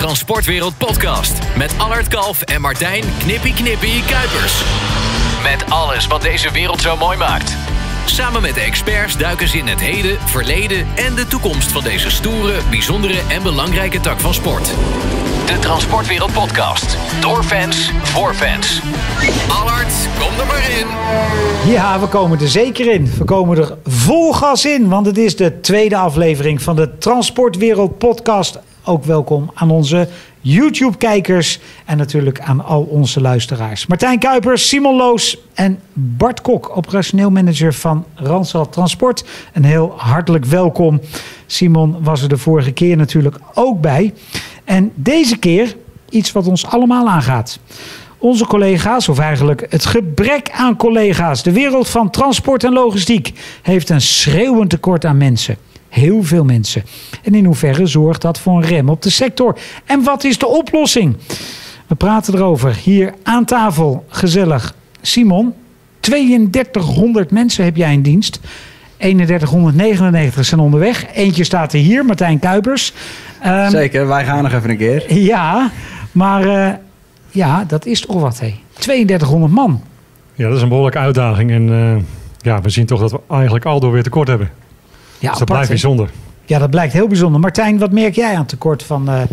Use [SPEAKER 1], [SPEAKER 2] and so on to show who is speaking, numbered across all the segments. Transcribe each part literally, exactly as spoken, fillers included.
[SPEAKER 1] Transportwereld podcast. Met Allard Kalf en Martijn Knippie Knippie Kuipers. Met alles wat deze wereld zo mooi maakt. Samen met de experts duiken ze in het heden, verleden en de toekomst van deze stoere, bijzondere en belangrijke tak van sport. De Transportwereld podcast. Door fans, voor fans. Allard, kom er maar in.
[SPEAKER 2] Ja, we komen er zeker in. We komen er vol gas in, want het is de tweede aflevering van de Transportwereld podcast. Ook welkom aan onze YouTube-kijkers en natuurlijk aan al onze luisteraars. Martijn Kuipers, Simon Loos en Bart Kok, operationeel manager van Randstad Transport. Een heel hartelijk welkom. Simon was er de vorige keer natuurlijk ook bij. En deze keer iets wat ons allemaal aangaat. Onze collega's, of eigenlijk het gebrek aan collega's, de wereld van transport en logistiek, heeft een schreeuwend tekort aan mensen. Heel veel mensen. En in hoeverre zorgt dat voor een rem op de sector? En wat is de oplossing? We praten erover hier aan tafel. Gezellig. Simon, tweeëndertighonderd mensen heb jij in dienst. eenendertighonderdnegenennegentig zijn onderweg. Eentje staat er hier, Martijn Kuipers. Um,
[SPEAKER 3] Zeker, wij gaan nog even een keer.
[SPEAKER 2] Ja, maar uh, ja, dat is toch wat, hé. tweeëndertighonderd man.
[SPEAKER 4] Ja, dat is een behoorlijke uitdaging. En uh, ja, we zien toch dat we eigenlijk aldoor weer tekort hebben.
[SPEAKER 2] Ja,
[SPEAKER 4] dus dat
[SPEAKER 2] apart,
[SPEAKER 4] blijft
[SPEAKER 2] hè?
[SPEAKER 4] bijzonder.
[SPEAKER 2] Ja, dat blijkt heel bijzonder. Martijn, wat merk jij aan tekort van uh,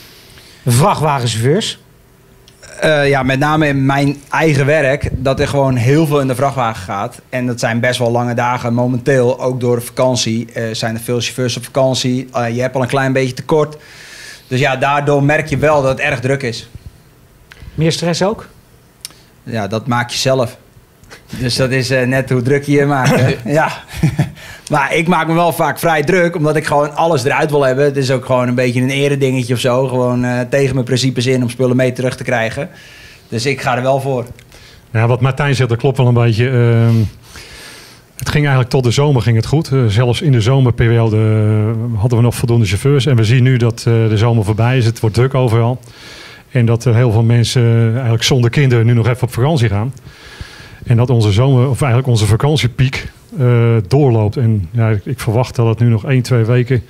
[SPEAKER 2] vrachtwagenchauffeurs?
[SPEAKER 3] Uh, ja, met name in mijn eigen werk, dat er gewoon heel veel in de vrachtwagen gaat. En dat zijn best wel lange dagen. Momenteel, ook door de vakantie, uh, zijn er veel chauffeurs op vakantie. Uh, je hebt al een klein beetje tekort. Dus ja, daardoor merk je wel dat het erg druk is.
[SPEAKER 2] Meer stress ook?
[SPEAKER 3] Ja, dat maak je zelf. Dus dat is uh, net hoe druk je je maakt. Hè? Ja. Maar ik maak me wel vaak vrij druk, omdat ik gewoon alles eruit wil hebben. Het is ook gewoon een beetje een eredingetje of zo. Gewoon uh, tegen mijn principes in om spullen mee terug te krijgen. Dus ik ga er wel voor.
[SPEAKER 4] Ja, wat Martijn zegt, dat klopt wel een beetje. Uh, het ging eigenlijk tot de zomer ging het goed. Uh, zelfs in de zomerperiode uh, hadden we nog voldoende chauffeurs. En we zien nu dat uh, de zomer voorbij is. Het wordt druk overal. En dat er heel veel mensen uh, eigenlijk zonder kinderen nu nog even op vakantie gaan. En dat onze zomer, of eigenlijk onze vakantiepiek uh, doorloopt. En ja, ik, ik verwacht dat het nu nog één, twee weken,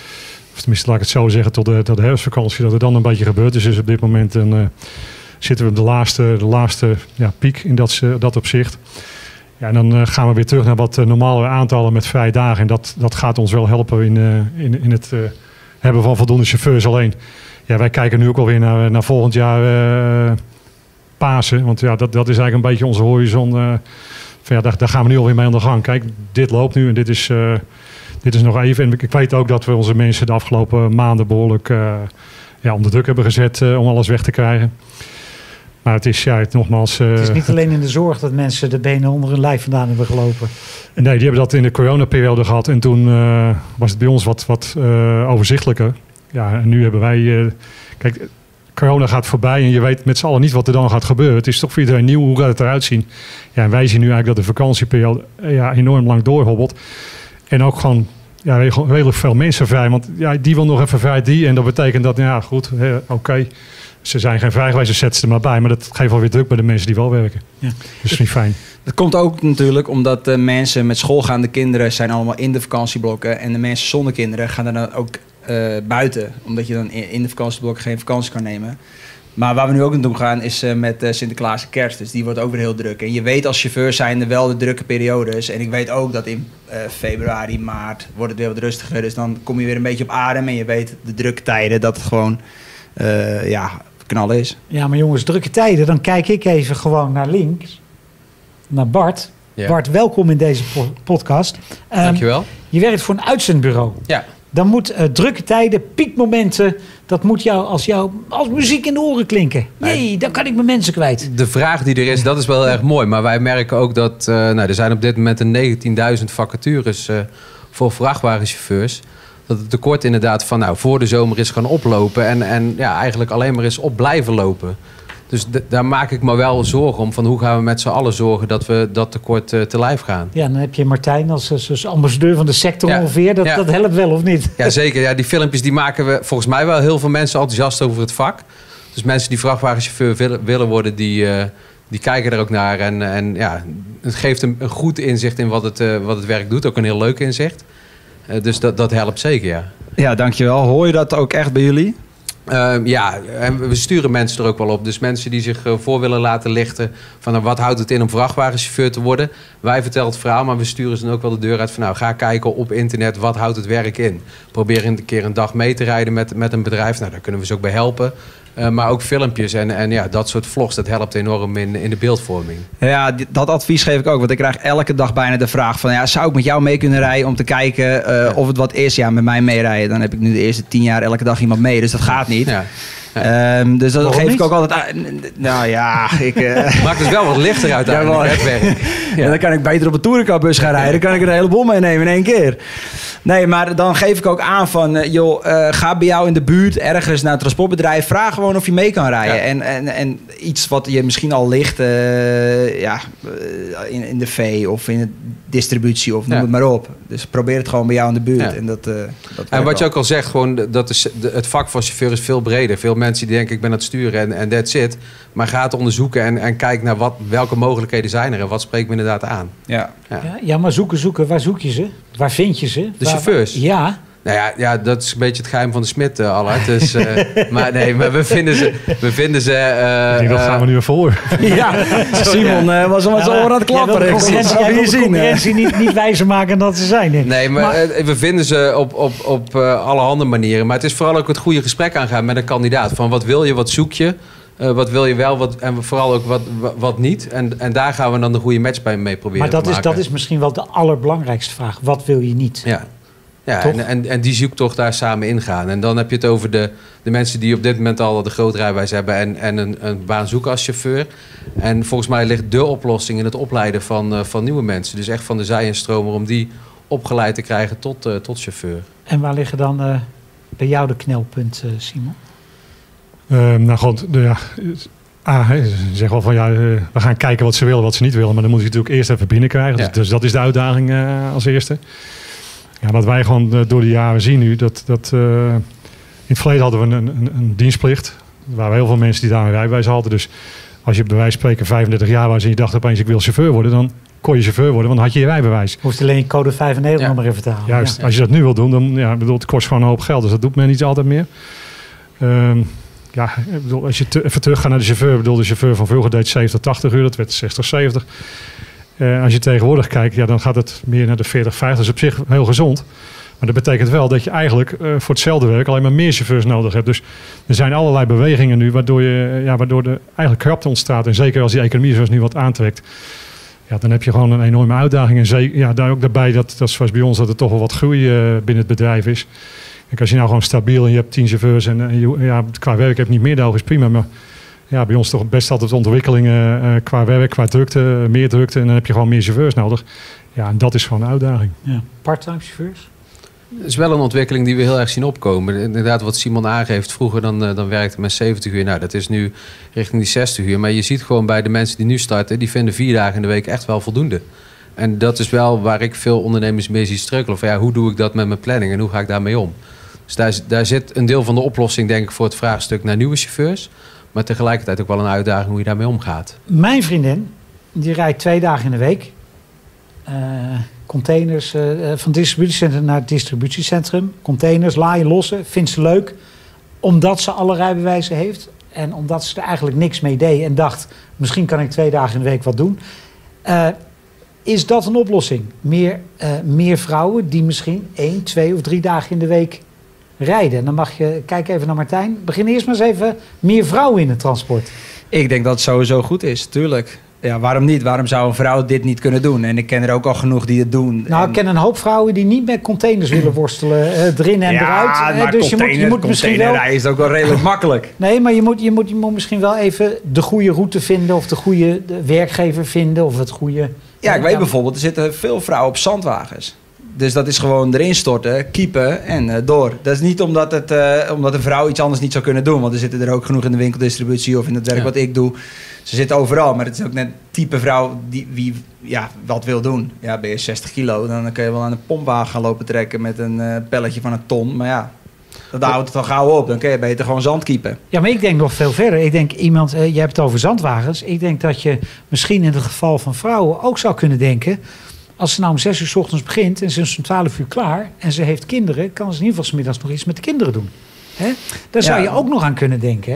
[SPEAKER 4] of tenminste laat ik het zo zeggen, tot de, tot de herfstvakantie, dat er dan een beetje gebeurt. Dus, dus op dit moment dan, uh, zitten we op de laatste, de laatste ja, piek in dat, uh, dat opzicht. Ja, en dan uh, gaan we weer terug naar wat uh, normalere aantallen met vrije dagen. En dat, dat gaat ons wel helpen in, uh, in, in het uh, hebben van voldoende chauffeurs. Alleen, ja, wij kijken nu ook alweer naar, naar volgend jaar uh, Pasen. Want ja, dat, dat is eigenlijk een beetje onze horizon. Uh, van, ja, daar, daar gaan we nu alweer mee aan de gang. Kijk, dit loopt nu en dit is, uh, dit is nog even. En ik weet ook dat we onze mensen de afgelopen maanden behoorlijk uh, ja, onder druk hebben gezet uh, om alles weg te krijgen. Maar het is ja, het, nogmaals... Uh,
[SPEAKER 2] het is niet alleen in de zorg dat mensen de benen onder hun lijf vandaan hebben gelopen.
[SPEAKER 4] Nee, die hebben dat in de coronaperiode gehad. En toen uh, was het bij ons wat, wat uh, overzichtelijker. Ja, en nu hebben wij... Uh, kijk, corona gaat voorbij en je weet met z'n allen niet wat er dan gaat gebeuren. Het is toch voor iedereen nieuw. Hoe gaat het eruit zien? Ja, en wij zien nu eigenlijk dat de vakantieperiode ja, enorm lang doorhobbelt. En ook gewoon ja, redelijk veel mensen vrij. Want ja, die wil nog even vrij die. En dat betekent dat, ja goed, oké. Okay, ze zijn geen vrijgewijs, zet ze er maar bij. Maar dat geeft wel weer druk bij de mensen die wel werken. Ja. Dus dat is niet fijn.
[SPEAKER 3] Dat komt ook natuurlijk omdat de mensen met schoolgaande kinderen zijn allemaal in de vakantieblokken. En de mensen zonder kinderen gaan er dan ook uh, buiten. Omdat je dan in de vakantieblokken geen vakantie kan nemen. Maar waar we nu ook naartoe gaan is uh, met uh, Sinterklaas en Kerst. Dus die wordt ook weer heel druk. En je weet als chauffeur zijn er wel de drukke periodes. En ik weet ook dat in uh, februari, maart wordt het weer wat rustiger. Dus dan kom je weer een beetje op adem. En je weet de drukke tijden dat het gewoon uh, ja, knallen is.
[SPEAKER 2] Ja, maar jongens, drukke tijden. Dan kijk ik even gewoon naar links. Naar Bart. Ja. Bart, welkom in deze po- podcast. Um,
[SPEAKER 5] Dankjewel.
[SPEAKER 2] Je werkt voor een uitzendbureau.
[SPEAKER 5] Ja.
[SPEAKER 2] Dan moet uh, drukke tijden, piekmomenten, dat moet jou als, jou als muziek in de oren klinken. Nee, nee, dan kan ik mijn mensen kwijt.
[SPEAKER 5] De vraag die er is, dat is wel erg mooi. Maar wij merken ook dat uh, nou, er zijn op dit moment een negentienduizend vacatures uh, voor vrachtwagenchauffeurs. Dat het tekort inderdaad van nou, voor de zomer is gaan oplopen. En, en ja, eigenlijk alleen maar is op blijven lopen. Dus d- daar maak ik me wel zorgen om. Van hoe gaan we met z'n allen zorgen dat we dat tekort uh, te lijf gaan.
[SPEAKER 2] Ja, dan heb je Martijn als, als ambassadeur van de sector ja. ongeveer. Dat, ja. dat helpt wel, of niet?
[SPEAKER 5] Ja, zeker. Ja, die filmpjes die maken we volgens mij wel heel veel mensen enthousiast over het vak. Dus mensen die vrachtwagenchauffeur willen, willen worden, die, uh, die kijken er ook naar. En, en ja, het geeft een, een goed inzicht in wat het, uh, wat het werk doet. Ook een heel leuk inzicht. Uh, dus dat, dat helpt zeker, ja.
[SPEAKER 3] Ja, dankjewel. Hoor je dat ook echt bij jullie?
[SPEAKER 5] Uh, ja, en we sturen mensen er ook wel op. Dus mensen die zich uh, voor willen laten lichten van uh, wat houdt het in om vrachtwagenchauffeur te worden. Wij vertellen het verhaal, maar we sturen ze dan ook wel de deur uit van nou, ga kijken op internet, wat houdt het werk in. Probeer een keer een dag mee te rijden met, met een bedrijf. Nou, daar kunnen we ze ook bij helpen. Uh, maar ook filmpjes en, en ja, dat soort vlogs, dat helpt enorm in, in de beeldvorming.
[SPEAKER 3] Ja, die, dat advies geef ik ook. Want ik krijg elke dag bijna de vraag van... Ja, zou ik met jou mee kunnen rijden om te kijken uh, ja. of het wat is? Ja, met mij meerijden. Dan heb ik nu de eerste tien jaar elke dag iemand mee. Dus dat gaat niet. Ja. Ja. Um, dus dat Waarom geef niet? ik ook altijd aan. Nou ja, ik... Uh...
[SPEAKER 5] Maakt het wel wat lichter uit aan ja, het werk.
[SPEAKER 3] Ja, dan kan ik beter op een touringcarbus gaan rijden. Dan kan ik er een heleboel meenemen in één keer. Nee, maar dan geef ik ook aan van... Uh, joh, uh, ga bij jou in de buurt ergens naar een transportbedrijf. Vraag gewoon of je mee kan rijden. Ja. En, en, en iets wat je misschien al ligt... Uh, ja, uh, in, in de V of in de distributie of noem ja. het maar op. Dus probeer het gewoon bij jou in de buurt. Ja. En, dat, uh, dat
[SPEAKER 5] en wat je ook al zegt, gewoon dat is, de, het vak van chauffeur is veel breder. Veel mensen die denken ik ben aan het sturen en, en that's it. Maar ga het onderzoeken en, en kijk naar wat, welke mogelijkheden zijn er. En wat spreekt me inderdaad aan.
[SPEAKER 3] Ja,
[SPEAKER 2] ja. ja, ja maar zoeken, zoeken. Waar zoek je ze? Waar vind je ze?
[SPEAKER 5] De chauffeurs?
[SPEAKER 2] Ja.
[SPEAKER 5] Nou ja, ja, dat is een beetje het geheim van de smid, uh, Allard. Dus, uh, maar nee, maar we vinden ze... We vinden ze uh,
[SPEAKER 4] ik denk, dat gaan we nu weer voor.
[SPEAKER 3] Ja, Simon uh, was al met zijn oren aan het klapperen.
[SPEAKER 2] Ja, de concurrentie niet, niet wijzer maken dan ze zijn. Denk.
[SPEAKER 5] Nee, maar, maar uh, we vinden ze op, op, op uh, allerhande manieren. Maar het is vooral ook het goede gesprek aangaan met een kandidaat. Van wat wil je, wat zoek je? Uh, wat wil je wel, wat, en vooral ook wat, wat niet. En, en daar gaan we dan de goede match bij mee proberen
[SPEAKER 2] maar dat
[SPEAKER 5] te
[SPEAKER 2] is,
[SPEAKER 5] maken.
[SPEAKER 2] dat is misschien wel de allerbelangrijkste vraag. Wat wil je niet?
[SPEAKER 5] Ja. Ja, en, en, en die zoektocht daar samen ingaan. En dan heb je het over de, de mensen die op dit moment al de grote rijbewijs hebben... en, en een, een baan zoeken als chauffeur. En volgens mij ligt de oplossing in het opleiden van, uh, van nieuwe mensen. Dus echt van de zij- en stromer om die opgeleid te krijgen tot, uh, tot chauffeur.
[SPEAKER 2] En waar liggen dan uh, bij jou de knelpunten, uh, Simon?
[SPEAKER 4] Uh, nou goed, de, ja... Ah, ze zeggen wel van ja, uh, we gaan kijken wat ze willen, wat ze niet willen. Maar dan moet je natuurlijk eerst even binnenkrijgen. Ja. Dus, dus dat is de uitdaging uh, als eerste. Ja, wat wij gewoon uh, door de jaren zien nu, dat, dat uh, in het verleden hadden we een, een, een dienstplicht. Er waren heel veel mensen die daar een rijbewijs hadden. Dus als je bij wijze van spreken vijfendertig jaar was en je dacht opeens ik wil chauffeur worden, dan kon je chauffeur worden, want dan had je je rijbewijs.
[SPEAKER 2] Hoeft alleen je code vijfennegentig ja. nog maar even te halen.
[SPEAKER 4] Juist,
[SPEAKER 2] ja.
[SPEAKER 4] als je dat nu wil doen, dan ja, bedoel, het kost gewoon een hoop geld. Dus dat doet men niet altijd meer. Um, ja, ik bedoel, als je te, even terug gaat naar de chauffeur, bedoel, de chauffeur van vroeger deed zeventig, tachtig uur, dat werd zestig, zeventig. Uh, als je tegenwoordig kijkt, ja, dan gaat het meer naar de veertig, vijftig. Dat is op zich heel gezond. Maar dat betekent wel dat je eigenlijk uh, voor hetzelfde werk alleen maar meer chauffeurs nodig hebt. Dus er zijn allerlei bewegingen nu waardoor, je, ja, waardoor er eigenlijk krapte ontstaat. En zeker als die economie zoals nu wat aantrekt. Ja, dan heb je gewoon een enorme uitdaging. En zeker, ja, daar ook daarbij dat, dat zoals bij ons dat er toch wel wat groei uh, binnen het bedrijf is. Kijk, als je nou gewoon stabiel en je hebt tien chauffeurs en, en je, ja, qua werk heb je niet meer nodig, is prima. Maar ja, bij ons toch best altijd ontwikkelingen uh, qua werk, qua drukte, uh, meer drukte. En dan heb je gewoon meer chauffeurs nodig. Ja, en dat is gewoon een uitdaging.
[SPEAKER 2] Ja. Part-time chauffeurs?
[SPEAKER 5] Het is wel een ontwikkeling die we heel erg zien opkomen. Inderdaad, wat Simon aangeeft, vroeger dan, dan werkte men zeventig uur. Nou, dat is nu richting die zestig uur. Maar je ziet gewoon bij de mensen die nu starten, die vinden vier dagen in de week echt wel voldoende. En dat is wel waar ik veel ondernemers mee zie struikelen. Van ja, hoe doe ik dat met mijn planning en hoe ga ik daarmee om? Dus daar, daar zit een deel van de oplossing, denk ik, voor het vraagstuk naar nieuwe chauffeurs. Maar tegelijkertijd ook wel een uitdaging hoe je daarmee omgaat.
[SPEAKER 2] Mijn vriendin, die rijdt twee dagen in de week. Uh, containers uh, van distributiecentrum naar het distributiecentrum. Containers, laaien, lossen. Vindt ze leuk. Omdat ze alle rijbewijzen heeft. En omdat ze er eigenlijk niks mee deed. En dacht, misschien kan ik twee dagen in de week wat doen. Uh, is dat een oplossing? Meer, uh, meer vrouwen die misschien één, twee of drie dagen in de week rijden. En dan mag je, kijk even naar Martijn. Begin eerst maar eens even meer vrouwen in het transport.
[SPEAKER 3] Ik denk dat het sowieso goed is, tuurlijk. Ja, waarom niet? Waarom zou een vrouw dit niet kunnen doen? En ik ken er ook al genoeg die het doen.
[SPEAKER 2] Nou,
[SPEAKER 3] en...
[SPEAKER 2] ik ken een hoop vrouwen die niet met containers willen worstelen. Uh, erin en
[SPEAKER 3] ja,
[SPEAKER 2] eruit.
[SPEAKER 3] Maar
[SPEAKER 2] dus
[SPEAKER 3] container,
[SPEAKER 2] je moet, je moet misschien wel...
[SPEAKER 3] is ook wel redelijk makkelijk.
[SPEAKER 2] Nee, maar je moet, je, moet, je moet misschien wel even de goede route vinden. Of de goede de werkgever vinden. Of het goede...
[SPEAKER 3] Ja, ik weet bijvoorbeeld, er zitten veel vrouwen op zandwagens. Dus dat is gewoon erin storten, kiepen en uh, door. Dat is niet omdat, het, uh, omdat een vrouw iets anders niet zou kunnen doen. Want er zitten er ook genoeg in de winkeldistributie of in het werk ja. wat ik doe. Ze zitten overal, maar het is ook net type vrouw die wie, ja, wat wil doen. Ja, ben je zestig kilo, dan kun je wel aan een pompwagen gaan lopen trekken met een uh, pelletje van een ton. Maar ja, dat houdt het al gauw op. Dan kun je beter gewoon zand kiepen.
[SPEAKER 2] Ja, maar ik denk nog veel verder. Ik denk iemand, uh, je hebt het over zandwagens. Ik denk dat je misschien in het geval van vrouwen ook zou kunnen denken... Als ze nou om zes uur 's ochtends begint en ze is om twaalf uur klaar... en ze heeft kinderen, kan ze in ieder geval 's middags nog iets met de kinderen doen. Hè? Daar zou
[SPEAKER 3] Ja.
[SPEAKER 2] je ook nog aan kunnen denken, hè?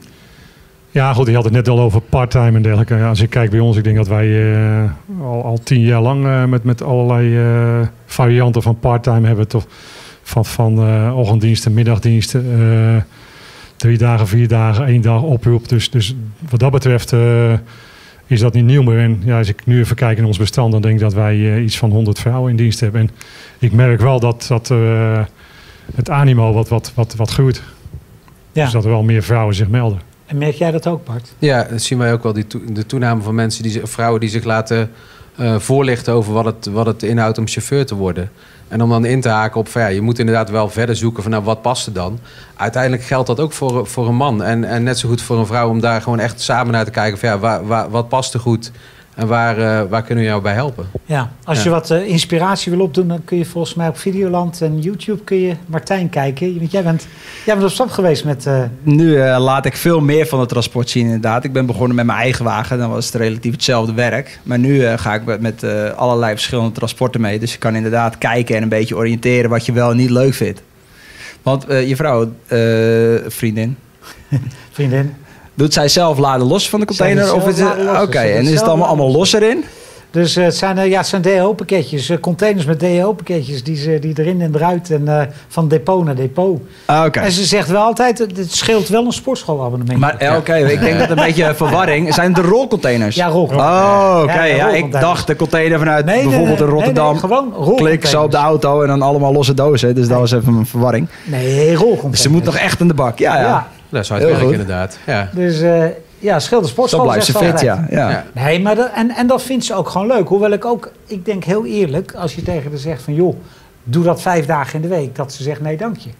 [SPEAKER 4] Ja, goed, je had het net al over part-time en dergelijke. Ja, als ik kijk bij ons, ik denk dat wij uh, al, al tien jaar lang uh, met, met allerlei uh, varianten van part-time hebben. Toch van, van uh, ochtenddiensten, middagdiensten, uh, drie dagen, vier dagen, één dag oproep. Dus, dus wat dat betreft uh, is dat niet nieuw meer. En ja, als ik nu even kijk in ons bestand, dan denk ik dat wij uh, iets van honderd vrouwen in dienst hebben. En ik merk wel dat, dat uh, het animo wat, wat, wat, wat groeit.
[SPEAKER 2] Ja.
[SPEAKER 4] Dus dat er wel meer vrouwen zich melden.
[SPEAKER 2] En merk jij dat ook, Bart?
[SPEAKER 5] Ja, dat zien wij ook wel. Die to- de toename van mensen, die, vrouwen die zich laten uh, voorlichten over wat het, wat het inhoudt om chauffeur te worden. En om dan in te haken op, van, ja, je moet inderdaad wel verder zoeken van nou, wat past er dan? Uiteindelijk geldt dat ook voor, voor een man. En, en net zo goed voor een vrouw om daar gewoon echt samen naar te kijken van ja, waar, waar, wat past er goed? En waar, uh, waar kunnen we jou bij helpen?
[SPEAKER 2] Ja, als
[SPEAKER 3] Ja.
[SPEAKER 2] je wat uh, inspiratie wil opdoen, dan kun je volgens mij op Videoland en YouTube kun je Martijn kijken. Want jij bent, jij bent op stap geweest met... Uh...
[SPEAKER 3] Nu uh, laat ik veel meer van het transport zien inderdaad. Ik ben begonnen met mijn eigen wagen. Dan was het relatief hetzelfde werk. Maar nu uh, ga ik met, met uh, allerlei verschillende transporten mee. Dus je kan inderdaad kijken en een beetje oriënteren wat je wel en niet leuk vindt. Want uh, je vrouw, uh, vriendin,
[SPEAKER 2] Vriendin.
[SPEAKER 3] doet zij zelf laden los van de container?
[SPEAKER 2] Zij
[SPEAKER 3] Of
[SPEAKER 2] doet
[SPEAKER 3] is
[SPEAKER 2] zelf
[SPEAKER 3] het
[SPEAKER 2] laden los.
[SPEAKER 3] Oké,
[SPEAKER 2] Ze doet
[SPEAKER 3] en is het
[SPEAKER 2] zelf
[SPEAKER 3] allemaal,
[SPEAKER 2] laden
[SPEAKER 3] allemaal
[SPEAKER 2] los.
[SPEAKER 3] los erin?
[SPEAKER 2] Dus uh, het zijn, uh, ja, het zijn D H O-pakketjes. Uh, containers met D H O-pakketjes die, ze, die erin en eruit. En uh, van depot naar depot.
[SPEAKER 3] Ah, Oké.
[SPEAKER 2] En ze zegt wel altijd, het het scheelt wel een sportschoolabonnement.
[SPEAKER 3] Maar eh, oké, ik denk dat een beetje verwarring. Zijn het de rolcontainers?
[SPEAKER 2] Ja, rol.
[SPEAKER 3] Oh, oké.
[SPEAKER 2] Ja,
[SPEAKER 3] Ja,
[SPEAKER 2] ja,
[SPEAKER 3] ik
[SPEAKER 2] rolcontainers.
[SPEAKER 3] dacht de container vanuit
[SPEAKER 2] Nee, nee,
[SPEAKER 3] bijvoorbeeld
[SPEAKER 2] nee,
[SPEAKER 3] in Rotterdam.
[SPEAKER 2] nee, nee, gewoon rolcontainers.
[SPEAKER 3] Klik zo op de auto en dan allemaal losse dozen. Dus dat was even een verwarring.
[SPEAKER 2] Nee, rolcontainers.
[SPEAKER 3] Dus ze moet nog echt in de bak. Ja, ja.
[SPEAKER 2] Ja.
[SPEAKER 5] Dat zou het
[SPEAKER 3] Heel
[SPEAKER 5] werken
[SPEAKER 3] goed.
[SPEAKER 5] inderdaad. Ja.
[SPEAKER 2] Dus uh, ja, scheelt de sportschool.
[SPEAKER 3] Zo blijft ze
[SPEAKER 2] zegt
[SPEAKER 3] fit,
[SPEAKER 2] altijd.
[SPEAKER 3] ja. ja.
[SPEAKER 5] Ja.
[SPEAKER 2] Nee, maar dat, en, en dat vindt ze ook gewoon leuk. Hoewel ik ook, ik denk heel eerlijk, als je tegen haar zegt van joh, doe dat vijf dagen in de week. Dat ze zegt nee, dank je.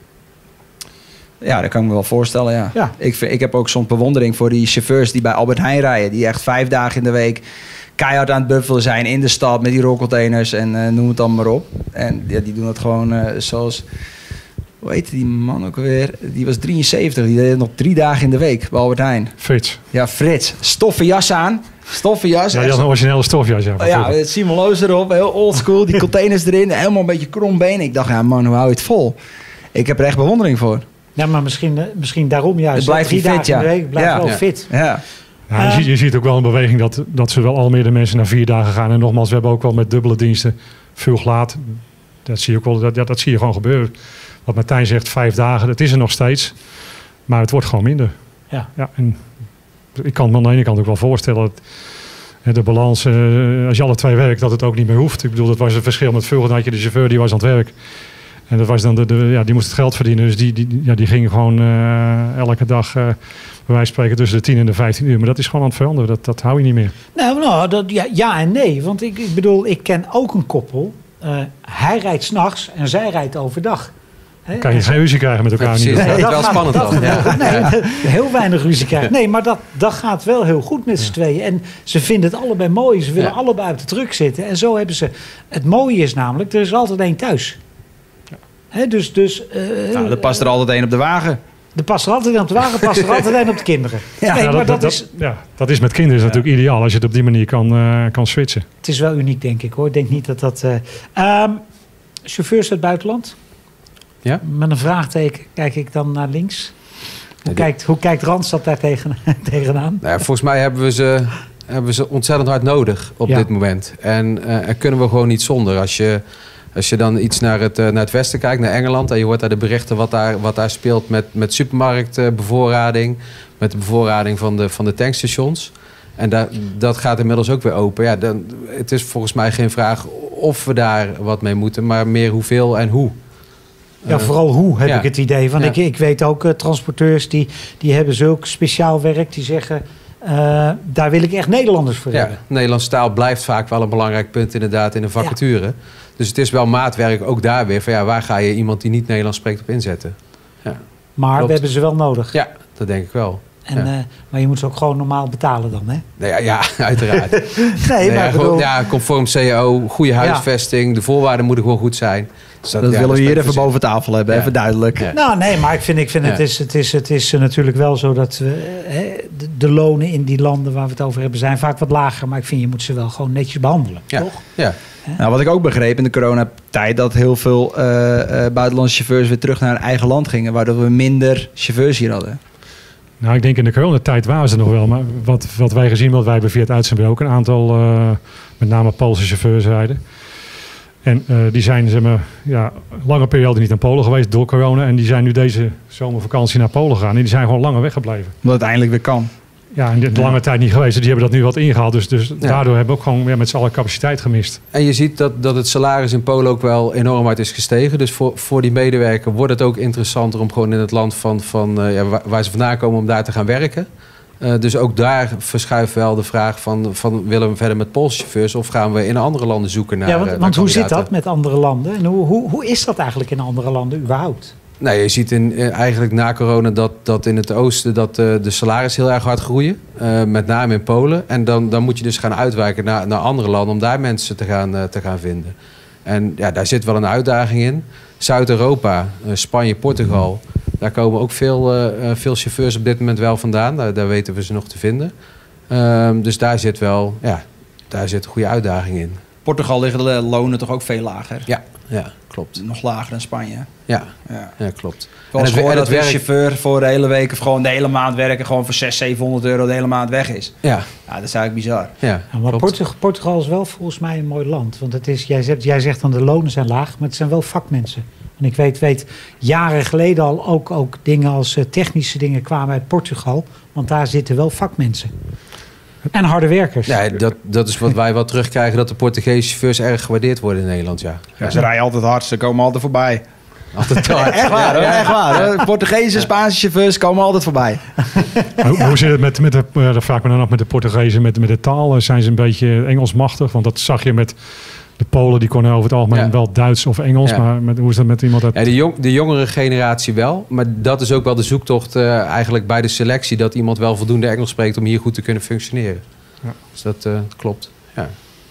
[SPEAKER 3] Ja, dat kan ik me wel voorstellen, ja.
[SPEAKER 2] Ja.
[SPEAKER 3] Ik, vind- ik heb ook soms bewondering voor die chauffeurs die bij Albert Heijn rijden. Die echt vijf dagen in de week keihard aan het buffelen zijn in de stad met die rolcontainers en uh, noem het dan maar op. En ja, die doen dat gewoon uh, zoals... Hoe heet die man ook alweer? Die was drieënzeventig. Die deed het nog drie dagen in de week bij Albert Heijn.
[SPEAKER 4] Frits.
[SPEAKER 3] Ja, Frits. Stoffen jas aan. Stoffen jas.
[SPEAKER 4] Ja, die had een originele stofjas. Ja, van
[SPEAKER 3] ja,
[SPEAKER 4] vroeger.
[SPEAKER 3] met Simon Loos erop. Heel oldschool. Die containers erin. Helemaal een beetje krombeen. Ik dacht, ja man, hoe hou je het vol? Ik heb er echt bewondering voor.
[SPEAKER 2] Ja, maar misschien, uh, misschien daarom juist.
[SPEAKER 3] Het blijft
[SPEAKER 2] Drie
[SPEAKER 3] die
[SPEAKER 2] dagen
[SPEAKER 3] fit,
[SPEAKER 2] in de
[SPEAKER 3] ja.
[SPEAKER 2] week blijft
[SPEAKER 3] Ja.
[SPEAKER 2] wel
[SPEAKER 5] Ja.
[SPEAKER 2] fit.
[SPEAKER 3] Ja.
[SPEAKER 4] Ja, je, ziet, je ziet ook wel een beweging dat, dat ze wel al meer de mensen naar vier dagen gaan. En nogmaals, we hebben ook wel met dubbele diensten veel laat. Dat zie je ook wel. Dat, ja, dat zie je gewoon gebeuren. Wat Martijn zegt, vijf dagen, dat is er nog steeds. Maar het wordt gewoon minder.
[SPEAKER 2] Ja.
[SPEAKER 4] Ja, en ik kan het me aan de ene kant ook wel voorstellen. Dat, hè, de balans, eh, als je alle twee werkt, dat het ook niet meer hoeft. Ik bedoel, dat was een verschil met vroeger. Dan had je de chauffeur, die was aan het werk. En dat was dan de, de, ja, die moest het geld verdienen. Dus die, die, ja, die ging gewoon uh, elke dag, uh, bij wijze van spreken, tussen de tien en de vijftien uur. Maar dat is gewoon aan het veranderen. Dat, dat hou je niet meer.
[SPEAKER 2] Nou, nou dat, ja, ja en nee. Want ik, ik bedoel, ik ken ook een koppel. Uh, hij rijdt 's nachts en zij rijdt overdag. He,
[SPEAKER 4] Kan je geen ruzie krijgen met elkaar.
[SPEAKER 5] Ja, precies.
[SPEAKER 4] niet.
[SPEAKER 5] Nee, dat is wel spannend
[SPEAKER 2] dat,
[SPEAKER 5] dan, ja.
[SPEAKER 2] Nee, heel weinig ruzie krijgen. Nee, maar dat, dat gaat wel heel goed met z'n tweeën. En ze vinden het allebei mooi. Ze willen
[SPEAKER 5] Ja.
[SPEAKER 2] allebei op de truck zitten. En zo hebben ze... Het mooie is namelijk, er is altijd één thuis. He, dus... dus uh,
[SPEAKER 3] Nou, er past er altijd één op de wagen.
[SPEAKER 2] Er past er altijd één op de wagen, past er altijd één op de kinderen.
[SPEAKER 3] Ja,
[SPEAKER 2] nee,
[SPEAKER 4] Ja,
[SPEAKER 2] maar dat,
[SPEAKER 4] dat,
[SPEAKER 2] is,
[SPEAKER 4] dat, ja, dat is met kinderen is natuurlijk ideaal als je het op die manier kan, uh, kan switchen.
[SPEAKER 2] het is wel uniek, denk ik hoor. Ik denk niet dat dat... Uh, um, chauffeurs uit het buitenland?
[SPEAKER 5] Ja?
[SPEAKER 2] Met een vraagteken kijk ik dan naar links. Hoe,
[SPEAKER 5] die-
[SPEAKER 2] kijkt, hoe kijkt Randstad daar tegen, tegenaan?
[SPEAKER 5] Nou ja, volgens mij hebben we ze, hebben we ze ontzettend hard nodig op
[SPEAKER 2] Ja.
[SPEAKER 5] dit moment. En uh, er kunnen we gewoon niet zonder. Als je, als je dan iets naar het, uh, naar het westen kijkt, naar Engeland... en je hoort daar de berichten wat daar, wat daar speelt met, met supermarktbevoorrading... met de bevoorrading van de, van de tankstations... En daar, dat gaat inmiddels ook weer open. Ja, dan, het is volgens mij geen vraag of we daar wat mee moeten... maar meer hoeveel en hoe.
[SPEAKER 2] Ja, vooral hoe heb
[SPEAKER 5] ja.
[SPEAKER 2] ik het idee. Want
[SPEAKER 5] Ja.
[SPEAKER 2] ik, ik weet ook uh, transporteurs die, die hebben zulk speciaal werk. Die zeggen, uh, daar wil ik echt Nederlanders voor
[SPEAKER 5] Ja,
[SPEAKER 2] hebben.
[SPEAKER 5] Nederlandse taal blijft vaak wel een belangrijk punt inderdaad in een vacature. Dus het is wel maatwerk ook daar weer. Van ja, waar ga je iemand die niet Nederlands spreekt op inzetten?
[SPEAKER 2] Maar
[SPEAKER 5] Klopt.
[SPEAKER 2] we hebben ze wel nodig.
[SPEAKER 5] Ja, dat denk ik wel.
[SPEAKER 2] En,
[SPEAKER 5] ja.
[SPEAKER 2] uh, maar je moet ze ook gewoon normaal betalen dan, hè?
[SPEAKER 5] Nou ja, ja, uiteraard.
[SPEAKER 2] Nee,
[SPEAKER 5] Nee,
[SPEAKER 2] maar
[SPEAKER 5] ja,
[SPEAKER 2] ik bedoel...
[SPEAKER 5] gewoon, ja, conform C A O, goede huisvesting. De voorwaarden moeten gewoon goed zijn. Dus
[SPEAKER 3] Dat
[SPEAKER 5] ja,
[SPEAKER 3] willen we hier
[SPEAKER 5] spreekt
[SPEAKER 3] even
[SPEAKER 5] voor
[SPEAKER 3] boven tafel hebben,
[SPEAKER 5] Ja.
[SPEAKER 3] even duidelijk.
[SPEAKER 5] Ja.
[SPEAKER 2] Nou, nee, maar ik vind, ik vind
[SPEAKER 5] Ja.
[SPEAKER 2] het, is, het, is, het is natuurlijk wel zo dat we, eh, hè, de, de lonen in die landen waar we het over hebben zijn vaak wat lager. Maar ik vind je moet ze wel gewoon netjes behandelen,
[SPEAKER 5] Ja.
[SPEAKER 2] toch?
[SPEAKER 5] zich. Ja,
[SPEAKER 3] Nou, wat ik ook begreep in de coronatijd, dat heel veel uh, uh, buitenlandse chauffeurs weer terug naar hun eigen land gingen, waardoor we minder chauffeurs hier hadden.
[SPEAKER 4] Nou, ik denk in de coronatijd waren ze nog wel. Maar wat, wat wij gezien, wat wij hebben via het uitzendbureau ook een aantal, uh, met name Poolse chauffeurs rijden. En uh, die zijn zeg maar, ja, lange periode niet naar Polen geweest door corona. En die zijn nu deze zomervakantie naar Polen gegaan. En die zijn gewoon langer weggebleven.
[SPEAKER 3] Omdat het eindelijk weer kan.
[SPEAKER 4] Ja, en de ja. lange tijd niet geweest. Die hebben dat nu wat ingehaald. Dus, dus ja. daardoor hebben we ook gewoon ja, met z'n allen capaciteit gemist.
[SPEAKER 5] En je ziet dat, dat het salaris in Polen ook wel enorm hard is gestegen. Dus voor, voor die medewerker wordt het ook interessanter om gewoon in het land van, van, uh, ja, waar, waar ze vandaan komen om daar te gaan werken. Uh, dus ook daar verschuift wel de vraag van, van willen we verder met Poolse chauffeurs of gaan we in andere landen zoeken naar.
[SPEAKER 2] Ja, want,
[SPEAKER 5] uh,
[SPEAKER 2] want
[SPEAKER 5] naar
[SPEAKER 2] hoe zit dat met andere landen? En hoe, hoe, hoe is dat eigenlijk in andere landen überhaupt?
[SPEAKER 5] Nou, je ziet in, eigenlijk na corona dat, dat in het oosten dat, uh, de salaris heel erg hard groeien. Uh, met name in Polen. En dan, dan moet je dus gaan uitwijken naar, naar andere landen om daar mensen te gaan, uh, te gaan vinden. En ja, daar zit wel een uitdaging in. Zuid-Europa, uh, Spanje, Portugal. Daar komen ook veel, uh, veel chauffeurs op dit moment wel vandaan. Daar, daar weten we ze nog te vinden. Uh, dus daar zit wel ja, daar zit een goede uitdaging in.
[SPEAKER 3] Portugal liggen de lonen toch ook veel lager?
[SPEAKER 5] Ja, ja klopt.
[SPEAKER 3] Nog lager dan Spanje?
[SPEAKER 5] Ja,
[SPEAKER 3] ja.
[SPEAKER 5] ja klopt.
[SPEAKER 3] Ik was gehoord dat een werk... chauffeur voor de hele week of gewoon de hele maand werken... gewoon voor zeshonderd, zevenhonderd euro de hele maand weg is.
[SPEAKER 5] Ja.
[SPEAKER 3] Ja, dat is eigenlijk bizar.
[SPEAKER 5] Ja,
[SPEAKER 2] ja, maar Portugal, Portugal is wel volgens mij een mooi land. Want het is, jij, zegt, jij zegt dan de lonen zijn laag, maar het zijn wel vakmensen. En ik weet, weet jaren geleden al ook, ook dingen als uh, technische dingen kwamen uit Portugal. Want daar zitten wel vakmensen. En harde werkers.
[SPEAKER 5] Ja, dat, dat is wat wij wel terugkrijgen, dat de Portugese chauffeurs erg gewaardeerd worden in Nederland. Ja.
[SPEAKER 3] Ja, ze rijden altijd hard, ze komen altijd voorbij.
[SPEAKER 5] Altijd hard.
[SPEAKER 3] Echt waar, hoor, echt waar. De Portugese, Spaanse chauffeurs komen altijd voorbij.
[SPEAKER 4] hoe, hoe zit het met, met de, uh, dat vraag ik me dan af met de Portugezen, met, met de taal? Zijn ze een beetje Engelsmachtig? Want dat zag je met de Polen, die konden over het algemeen ja. wel Duits of Engels. Ja. Maar met, hoe is dat met iemand uit...
[SPEAKER 5] Ja, de, jong, de jongere generatie wel. Maar dat is ook wel de zoektocht uh, eigenlijk bij de selectie. Dat iemand wel voldoende Engels spreekt om hier goed te kunnen functioneren. Ja. Dus dat uh, klopt. Ja.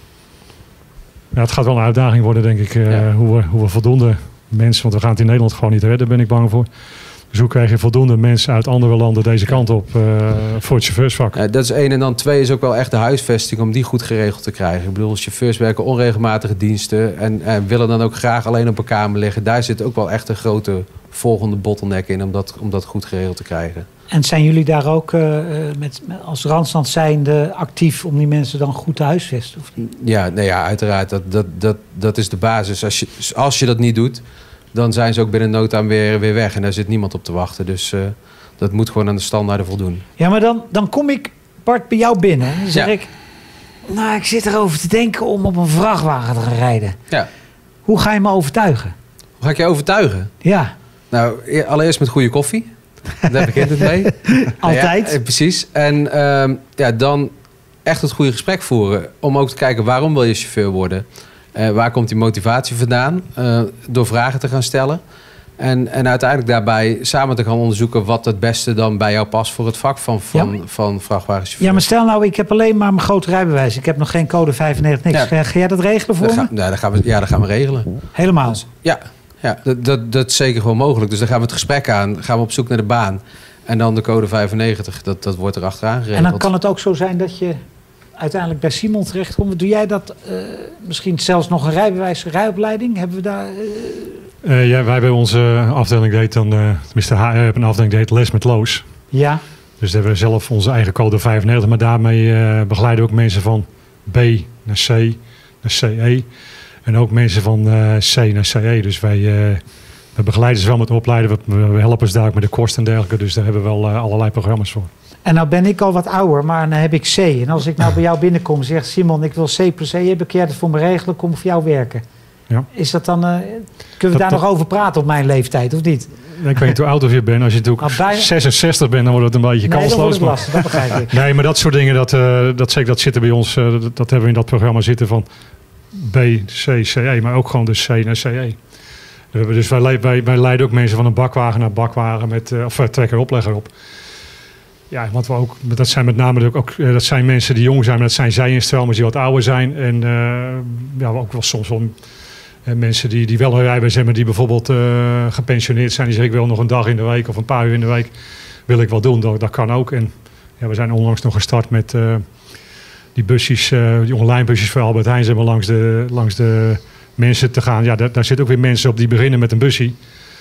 [SPEAKER 4] Ja, het gaat wel een uitdaging worden, denk ik. Uh, ja. hoe, we, hoe we voldoende mensen... Want we gaan het in Nederland gewoon niet redden, ben ik bang voor. Dus hoe krijg je voldoende mensen uit andere landen deze kant op uh, voor het chauffeursvak?
[SPEAKER 5] Ja, dat is één. En dan twee is ook wel echt de huisvesting om die goed geregeld te krijgen. Ik bedoel, chauffeurs werken onregelmatige diensten en, en willen dan ook graag alleen op een kamer liggen. Daar zit ook wel echt een grote volgende bottleneck in om dat, om dat goed geregeld te krijgen.
[SPEAKER 2] En zijn jullie daar ook uh, met, als Randstad zijnde actief om die mensen dan goed te huisvesten? Of niet?
[SPEAKER 5] Ja, nee, ja, uiteraard. Dat, dat, dat, dat is de basis. Als je, als je dat niet doet, dan zijn ze ook binnen no time weer, weer weg. En daar zit niemand op te wachten. Dus uh, dat moet gewoon aan de standaarden voldoen.
[SPEAKER 2] Ja, maar dan, dan kom ik, Bart, bij jou binnen. En dan zeg ja. ik, nou, ik zit erover te denken om op een vrachtwagen te gaan rijden.
[SPEAKER 5] Ja.
[SPEAKER 2] Hoe ga je me overtuigen?
[SPEAKER 5] Hoe ga ik je overtuigen?
[SPEAKER 2] Ja.
[SPEAKER 5] Nou, allereerst met goede koffie. Daar begint het mee.
[SPEAKER 2] Altijd.
[SPEAKER 5] Ja, precies. En uh, ja, dan echt het goede gesprek voeren. Om ook te kijken, waarom wil je chauffeur worden? Uh, waar komt die motivatie vandaan? Uh, door vragen te gaan stellen. En, en uiteindelijk daarbij samen te gaan onderzoeken wat het beste dan bij jou past voor het vak van, van, ja. van vrachtwagenchauffeur.
[SPEAKER 2] Ja, maar stel nou, ik heb alleen maar mijn grote rijbewijs. Ik heb nog geen code vijfennegentig, niks. Ja. Ga jij dat regelen voor
[SPEAKER 5] dat
[SPEAKER 2] me?
[SPEAKER 5] Ga, ja, dat gaan we, ja, dat gaan we regelen.
[SPEAKER 2] Helemaal?
[SPEAKER 5] Dus, ja, ja dat, dat, dat is zeker gewoon mogelijk. Dus dan gaan we het gesprek aan. Gaan we op zoek naar de baan. En dan de code vijfennegentig, dat, dat wordt er achteraan geregeld.
[SPEAKER 2] En dan kan het ook zo zijn dat je uiteindelijk bij Simon terechtkomt. Doe jij dat uh, misschien zelfs nog een rijbewijs, rijopleiding? Hebben we daar... Uh...
[SPEAKER 4] Uh, ja, wij bij onze afdeling deed dan, uh, tenminste H R hebben een afdeling deed les met Loos.
[SPEAKER 2] Ja.
[SPEAKER 4] Dus hebben we zelf onze eigen code vijfennegentig, maar daarmee uh, begeleiden we ook mensen van B naar C naar C E. En ook mensen van uh, C naar C E. Dus wij uh, we begeleiden ze wel met opleiden. We, we helpen ze daar ook met de kosten en dergelijke. Dus daar hebben we wel uh, allerlei programma's voor.
[SPEAKER 2] En nou ben ik al wat ouder, maar dan heb ik C. En als ik nou bij jou binnenkom en zeg, Simon, ik wil C plus C hebben, kun jij dat voor me regelen, kom voor jou werken. Ja. Is dat dan, uh, kunnen we dat, daar nog over praten op mijn leeftijd, of niet?
[SPEAKER 4] Ik weet niet hoe oud of je bent. Als je natuurlijk bijna... zesenzestig bent, dan wordt het een beetje
[SPEAKER 2] nee,
[SPEAKER 4] kansloos.
[SPEAKER 2] Dat, lastig, dat begrijp ik.
[SPEAKER 4] Nee, maar dat soort dingen, dat, uh, dat, zeker, dat zitten bij ons, uh, dat, dat hebben we in dat programma zitten van B, C, C E, maar ook gewoon de C naar C E. We hebben dus wij, wij, wij leiden ook mensen van een bakwagen naar bakwagen met, uh, of uh, trekker-oplegger op. Ja, want we ook, dat zijn met name ook, ook dat zijn mensen die jong zijn, maar dat zijn zij-instromers die wat ouder zijn. En uh, ja, ook wel soms wel uh, mensen die, die wel een rijbewijs hebben, die bijvoorbeeld uh, gepensioneerd zijn. Die zeggen, ik wil nog een dag in de week of een paar uur in de week wil ik wel doen. Dat, dat kan ook. En ja, we zijn onlangs nog gestart met uh, die busjes, uh, die online busjes voor Albert Heijn, zeg maar, langs de, langs de mensen te gaan. Ja, daar, daar zitten ook weer mensen op die beginnen met een busje.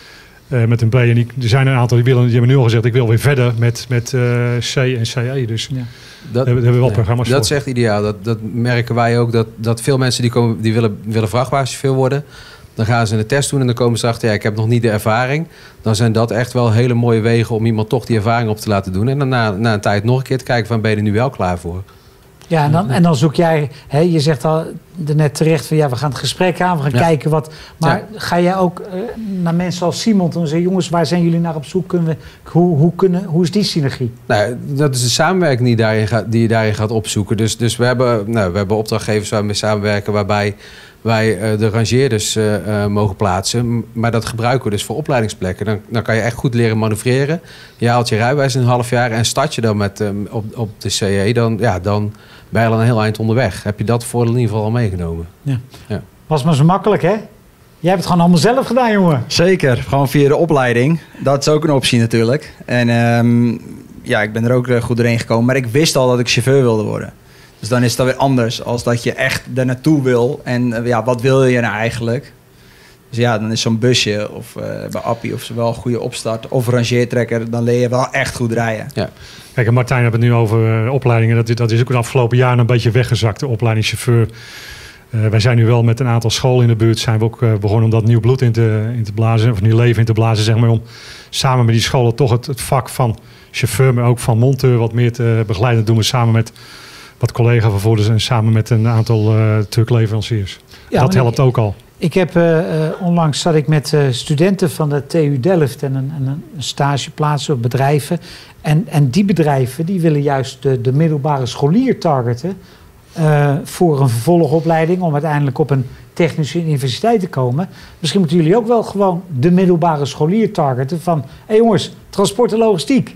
[SPEAKER 4] Uh, met een B. En die, er zijn een aantal die, willen, die hebben nu al gezegd, ik wil weer verder met, met uh, C en C E. Dus ja. dat, daar hebben we wel nee, programma's
[SPEAKER 5] dat
[SPEAKER 4] voor.
[SPEAKER 5] Dat is echt ideaal. Dat, dat merken wij ook. Dat, dat veel mensen die, komen, die willen, willen vrachtwagenchauffeur worden. Dan gaan ze een test doen en dan komen ze achter, ja, ik heb nog niet de ervaring. Dan zijn dat echt wel hele mooie wegen om iemand toch die ervaring op te laten doen. En dan na, na een tijd nog een keer te kijken van, ben je er nu wel klaar voor?
[SPEAKER 2] Ja, en dan, en dan zoek jij, hè, je zegt al net terecht van ja, we gaan het gesprek aan, we gaan ja. kijken wat. Maar ja. ga jij ook uh, naar mensen als Simon en zeggen, jongens, waar zijn jullie naar op zoek? Kunnen we, hoe, hoe, kunnen, hoe is die synergie?
[SPEAKER 5] Nou, dat is de samenwerking die je daarin gaat, die je daarin gaat opzoeken. Dus, dus we, hebben, nou, we hebben opdrachtgevers waar we mee samenwerken, waarbij wij uh, de rangeerders uh, uh, mogen plaatsen. Maar dat gebruiken we dus voor opleidingsplekken. Dan, dan kan je echt goed leren manoeuvreren. Je haalt je rijbewijs in een half jaar en start je dan met, um, op, op de C E. Dan, ja, dan ben je al een heel eind onderweg. Heb je dat voordeel in ieder geval al meegenomen.
[SPEAKER 2] Ja. Ja. Was maar zo makkelijk, hè? Jij hebt het gewoon allemaal zelf gedaan, jongen.
[SPEAKER 3] Zeker. Gewoon via de opleiding. Dat is ook een optie natuurlijk. En um, ja, ik ben er ook goed doorheen gekomen. Maar ik wist al dat ik chauffeur wilde worden. Dus dan is dat weer anders als dat je echt daar naartoe wil. En ja, wat wil je nou eigenlijk? Dus ja, dan is zo'n busje of uh, bij Appie of zowel een goede opstart of rangeertrekker, dan leer je wel echt goed rijden. Ja.
[SPEAKER 4] Kijk, en Martijn heeft het nu over uh, opleidingen. Dat, dat is ook de afgelopen jaren een beetje weggezakt, de opleiding chauffeur. Uh, wij zijn nu wel met een aantal scholen in de buurt zijn we ook uh, begonnen om dat nieuw bloed in te, in te blazen, of nieuw leven in te blazen, zeg maar, om samen met die scholen toch het, het vak van chauffeur, maar ook van monteur wat meer te begeleiden. Dat doen we samen met wat collega-vervoerders en samen met een aantal uh, truckleveranciers. Ja, dat helpt
[SPEAKER 2] ik,
[SPEAKER 4] ook al.
[SPEAKER 2] Ik heb uh, onlangs zat ik met uh, studenten van de T U Delft en een, een, een stageplaats op bedrijven. En, en die bedrijven die willen juist de, de middelbare scholier targeten uh, voor een vervolgopleiding om uiteindelijk op een technische universiteit te komen. Misschien moeten jullie ook wel gewoon de middelbare scholier targeten van, hé hey jongens, transport en logistiek.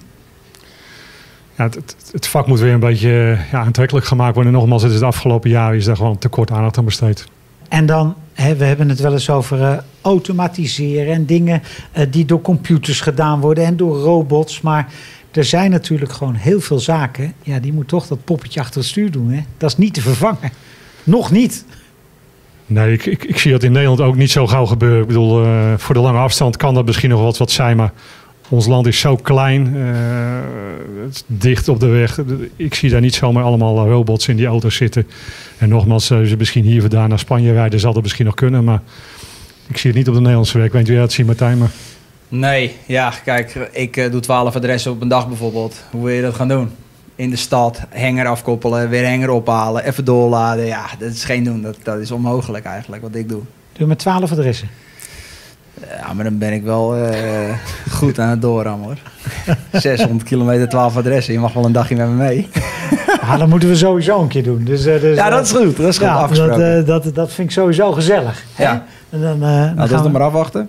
[SPEAKER 4] Ja, het, het, het vak moet weer een beetje ja, aantrekkelijk gemaakt worden. En nogmaals, het is het afgelopen jaar is daar gewoon tekort aandacht aan besteed.
[SPEAKER 2] En dan, hè, we hebben het wel eens over uh, automatiseren en dingen uh, die door computers gedaan worden en door robots. Maar er zijn natuurlijk gewoon heel veel zaken. Ja, die moet toch dat poppetje achter het stuur doen. Hè? Dat is niet te vervangen. Nog niet.
[SPEAKER 4] Nee, ik, ik, ik zie dat in Nederland ook niet zo gauw gebeuren. Ik bedoel, uh, voor de lange afstand kan dat misschien nog wat, wat zijn, maar ons land is zo klein, uh, het is dicht op de weg. Ik zie daar niet zomaar allemaal robots in die auto's zitten. En nogmaals, uh, ze misschien hier vandaan naar Spanje rijden, zal dat misschien nog kunnen. Maar ik zie het niet op de Nederlandse weg. Ik weet niet hoe jij dat ziet, Martijn. Maar...
[SPEAKER 3] Nee, ja, kijk, ik uh, doe twaalf adressen op een dag bijvoorbeeld. Hoe wil je dat gaan doen? In de stad, hanger afkoppelen, weer hanger ophalen, even doorladen. Ja, dat is geen doen. Dat, dat is onmogelijk eigenlijk, wat ik doe.
[SPEAKER 2] Doe je met twaalf adressen?
[SPEAKER 3] Ja, maar dan ben ik wel uh, goed aan het doorrammen, hoor. zeshonderd kilometer, twaalf adressen. Je mag wel een dagje met me mee.
[SPEAKER 2] Ja, dat moeten we sowieso een keer doen. Dus, uh, dus,
[SPEAKER 3] ja, dat is goed. Dat is goed ja, afgesproken.
[SPEAKER 2] Dat, uh, dat, dat vind ik sowieso gezellig.
[SPEAKER 3] Ja.
[SPEAKER 2] En dan, uh,
[SPEAKER 3] nou,
[SPEAKER 2] dan
[SPEAKER 3] dat is nog maar afwachten.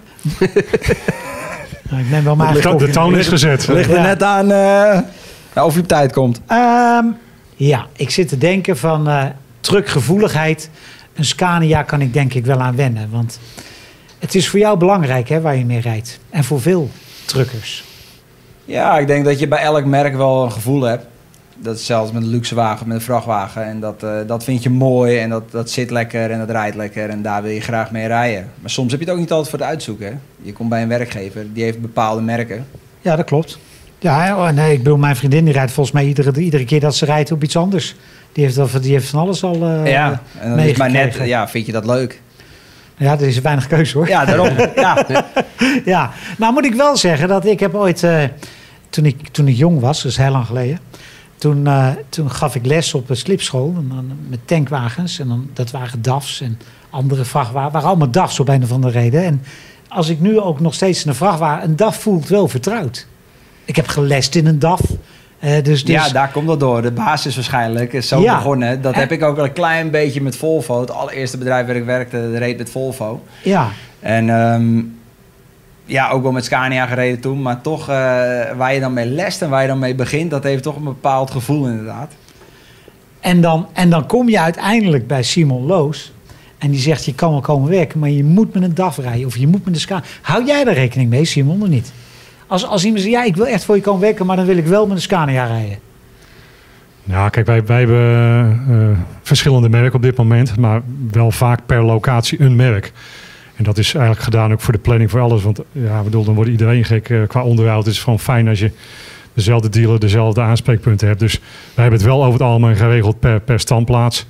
[SPEAKER 2] Nou, ik neem wel mijn
[SPEAKER 4] de, de toon is gezet.
[SPEAKER 3] Ligt er ja. net aan uh, of je op tijd komt.
[SPEAKER 2] Um, ja, ik zit te denken van uh, truckgevoeligheid. Een Scania kan ik denk ik wel aan wennen. Want het is voor jou belangrijk, hè, waar je mee rijdt. En voor veel truckers.
[SPEAKER 3] Ja, ik denk dat je bij elk merk wel een gevoel hebt. Dat is zelfs met een luxe wagen, met een vrachtwagen. En dat, uh, dat vind je mooi en dat, dat zit lekker en dat rijdt lekker. En daar wil je graag mee rijden. Maar soms heb je het ook niet altijd voor het uitzoeken. Hè? Je komt bij een werkgever, die heeft bepaalde merken.
[SPEAKER 2] Ja, dat klopt. Ja, nee, ik bedoel, mijn vriendin die rijdt volgens mij iedere, iedere keer dat ze rijdt op iets anders. Die heeft, al, die heeft van alles al uh,
[SPEAKER 3] ja, en dan is maar net, ja, vind je dat leuk?
[SPEAKER 2] Ja, er is weinig keuze, hoor.
[SPEAKER 3] Ja, daarom. Ja.
[SPEAKER 2] Ja, nou moet ik wel zeggen dat ik heb ooit, uh, toen, ik, toen ik jong was, dat is heel lang geleden, toen, uh, toen gaf ik les op een slipschool en dan, met tankwagens. En dan, dat waren D A F's en andere vrachtwagens. waren allemaal D A F's op een of andere reden. En als ik nu ook nog steeds in een vrachtwagen, een D A F voelt wel vertrouwd. Ik heb gelest in een D A F. Uh, dus, dus...
[SPEAKER 3] Ja, daar komt dat door. De basis waarschijnlijk is zo ja. begonnen. Dat en... heb ik ook wel een klein beetje met Volvo. Het allereerste bedrijf waar ik werkte, reed met Volvo.
[SPEAKER 2] Ja.
[SPEAKER 3] En um, ja, ook wel met Scania gereden toen. Maar toch, uh, waar je dan mee lest en waar je dan mee begint, dat heeft toch een bepaald gevoel inderdaad.
[SPEAKER 2] En dan, en dan kom je uiteindelijk bij Simon Loos. En die zegt, je kan wel komen werken, maar je moet met een D A F rijden. Of je moet met een Scania. Hou jij daar rekening mee, Simon, of niet? Als, als iemand zegt, ja, ik wil echt voor je komen werken, maar dan wil ik wel met een Scania rijden.
[SPEAKER 4] Nou, kijk, wij, wij hebben uh, verschillende merken op dit moment, maar wel vaak per locatie een merk. En dat is eigenlijk gedaan ook voor de planning voor alles. Want ja, bedoel, dan wordt iedereen gek uh, qua onderhoud. Het is gewoon fijn als je dezelfde dealer, dezelfde aanspreekpunten hebt. Dus wij hebben het wel over het algemeen geregeld per, per standplaats.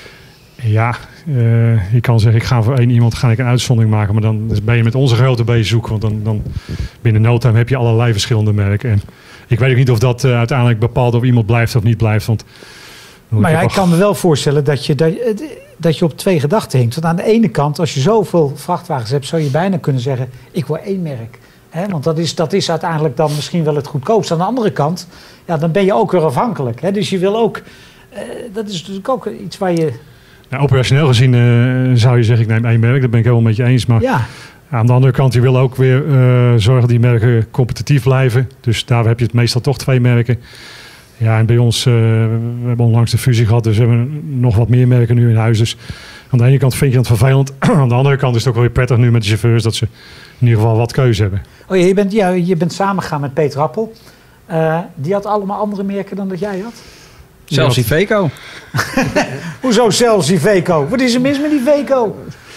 [SPEAKER 4] Ja, uh, je kan zeggen, ik ga voor één iemand ga ik een uitzondering maken. Maar dan ben je met onze grote beest zoeken. Want dan, dan binnen no time heb je allerlei verschillende merken. En ik weet ook niet of dat uh, uiteindelijk bepaalt of iemand blijft of niet blijft. Want,
[SPEAKER 2] maar ja, ik kan me wel voorstellen dat je, dat, dat je op twee gedachten hinkt. Want aan de ene kant, als je zoveel vrachtwagens hebt, zou je bijna kunnen zeggen, ik wil één merk. He, want dat is, dat is uiteindelijk dan misschien wel het goedkoopst. Aan de andere kant, ja, dan ben je ook weer afhankelijk. He, dus je wil ook, uh, dat is natuurlijk ook iets waar je...
[SPEAKER 4] Nou, operationeel gezien uh, zou je zeggen, ik neem één merk. Dat ben ik helemaal met je eens. Maar ja. Aan de andere kant, je wil ook weer uh, zorgen dat die merken competitief blijven. Dus daar heb je het meestal toch twee merken. Ja, en bij ons, uh, we hebben onlangs de fusie gehad, dus we hebben nog wat meer merken nu in huis. Dus aan de ene kant vind je dat vervelend. Aan de andere kant is het ook wel weer prettig nu met de chauffeurs dat ze in ieder geval wat keuze hebben.
[SPEAKER 2] Oh ja, je bent, ja, je bent samengegaan met Peter Appel. Uh, die had allemaal andere merken dan dat jij had?
[SPEAKER 3] Zelfs Iveco.
[SPEAKER 2] Hoezo zelfs Iveco? Wat is er mis met Iveco?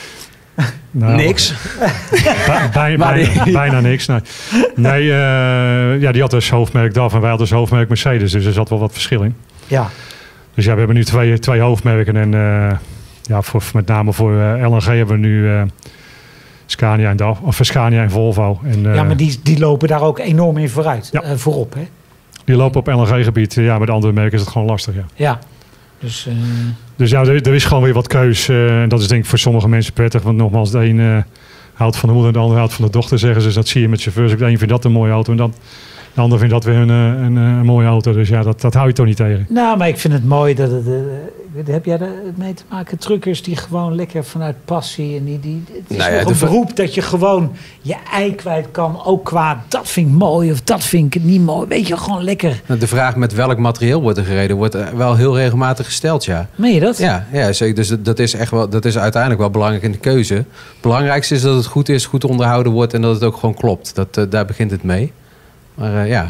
[SPEAKER 4] Nou,
[SPEAKER 3] niks.
[SPEAKER 4] Bij, bij, bijna, bijna niks. Nee, nee uh, ja, die had dus hoofdmerk D A F en wij hadden dus hoofdmerk Mercedes. Dus er zat wel wat verschil in.
[SPEAKER 2] Ja.
[SPEAKER 4] Dus ja, we hebben nu twee, twee hoofdmerken. En uh, ja, voor, met name voor uh, L N G hebben we nu uh, Scania en D A F, of Scania en Volvo. En, uh,
[SPEAKER 2] ja, maar die, die lopen daar ook enorm in vooruit. Ja. Uh, voorop, hè?
[SPEAKER 4] Die lopen op L N G-gebied. Ja, met andere merken is het gewoon lastig, ja.
[SPEAKER 2] Ja. Dus, uh...
[SPEAKER 4] dus ja, er, er is gewoon weer wat keus. En uh, dat is denk ik voor sommige mensen prettig. Want nogmaals, de een uh, houdt van de moeder en de ander houdt van de dochter, zeggen ze. Dus dat zie je met chauffeurs. De een vindt dat een mooie auto en dan, de ander vindt dat weer een, een, een mooie auto. Dus ja, dat, dat hou je toch niet tegen.
[SPEAKER 2] Nou, maar ik vind het mooi dat het... Uh, heb jij er mee te maken? Truckers die gewoon lekker vanuit passie en die... die het is nou ja, nog een beroep dat je gewoon je ei kwijt kan. Ook qua, dat vind ik mooi of dat vind ik niet mooi. Weet je, gewoon lekker.
[SPEAKER 5] De vraag met welk materiaal wordt er gereden, wordt wel heel regelmatig gesteld, ja.
[SPEAKER 2] Meen je dat?
[SPEAKER 5] Ja, ja zeker. Dus dat is, echt wel, dat is uiteindelijk wel belangrijk in de keuze. Het belangrijkste is dat het goed is, goed onderhouden wordt en dat het ook gewoon klopt. Dat, uh, daar begint het mee. Maar uh, ja...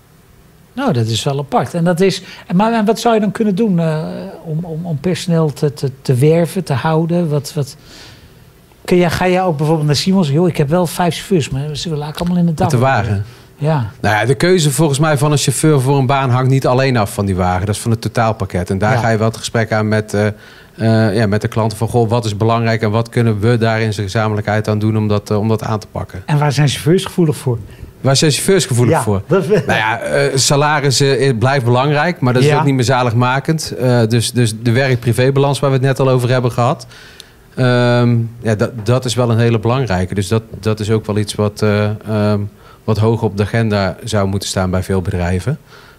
[SPEAKER 2] Nou, dat is wel apart. En dat is, maar wat zou je dan kunnen doen uh, om, om, om personeel te, te, te werven, te houden? Wat, wat, kun je, ga je ook bijvoorbeeld naar Simons? Joh, ik heb wel vijf chauffeurs, maar ze willen allemaal in de dag.
[SPEAKER 5] Met de wagen?
[SPEAKER 2] Ja.
[SPEAKER 5] Nou ja, de keuze volgens mij van een chauffeur voor een baan hangt niet alleen af van die wagen. Dat is van het totaalpakket. En daar ja. ga je wel het gesprek aan met, uh, uh, ja, met de klanten van... Goh, wat is belangrijk en wat kunnen we daar in zijn gezamenlijkheid aan doen om dat, uh, om dat aan te pakken?
[SPEAKER 2] En waar zijn chauffeurs gevoelig voor?
[SPEAKER 5] Waar zijn chauffeurs gevoelig
[SPEAKER 2] ja,
[SPEAKER 5] voor?
[SPEAKER 2] Dat...
[SPEAKER 5] Nou ja, uh, salaris uh, blijft belangrijk, maar dat is ja. ook niet meer zaligmakend. Uh, dus, dus de werk-privébalans waar we het net al over hebben gehad... Um, ja, dat, dat is wel een hele belangrijke. Dus dat, dat is ook wel iets wat, uh, um, wat hoog op de agenda zou moeten staan bij veel bedrijven.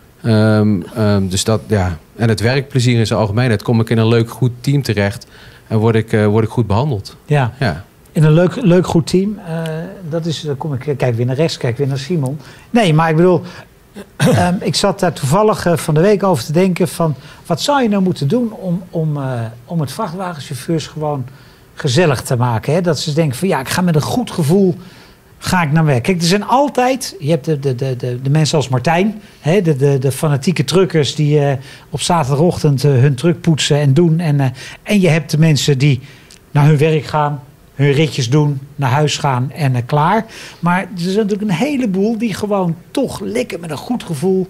[SPEAKER 5] Um, um, dus dat, ja. En het werkplezier in zijn algemeenheid. Kom ik in een leuk, goed team terecht en word ik, uh, word ik goed behandeld.
[SPEAKER 2] Ja.
[SPEAKER 5] ja.
[SPEAKER 2] In een leuk, leuk goed team. Uh, dat is, dan kom ik, kijk weer naar rechts, kijk weer naar Simon. Nee, maar ik bedoel, um, ik zat daar toevallig uh, van de week over te denken van... wat zou je nou moeten doen om, om, uh, om het vrachtwagenchauffeurs gewoon gezellig te maken? Hè? Dat ze denken van ja, ik ga met een goed gevoel ga ik naar werk. Kijk, er zijn altijd, je hebt de, de, de, de, de mensen als Martijn, hè, de, de, de fanatieke truckers die uh, op zaterdagochtend uh, hun truck poetsen en doen. En, uh, en je hebt de mensen die naar hun werk gaan, hun ritjes doen, naar huis gaan en uh, klaar. Maar er zijn natuurlijk een heleboel die gewoon toch lekker met een goed gevoel...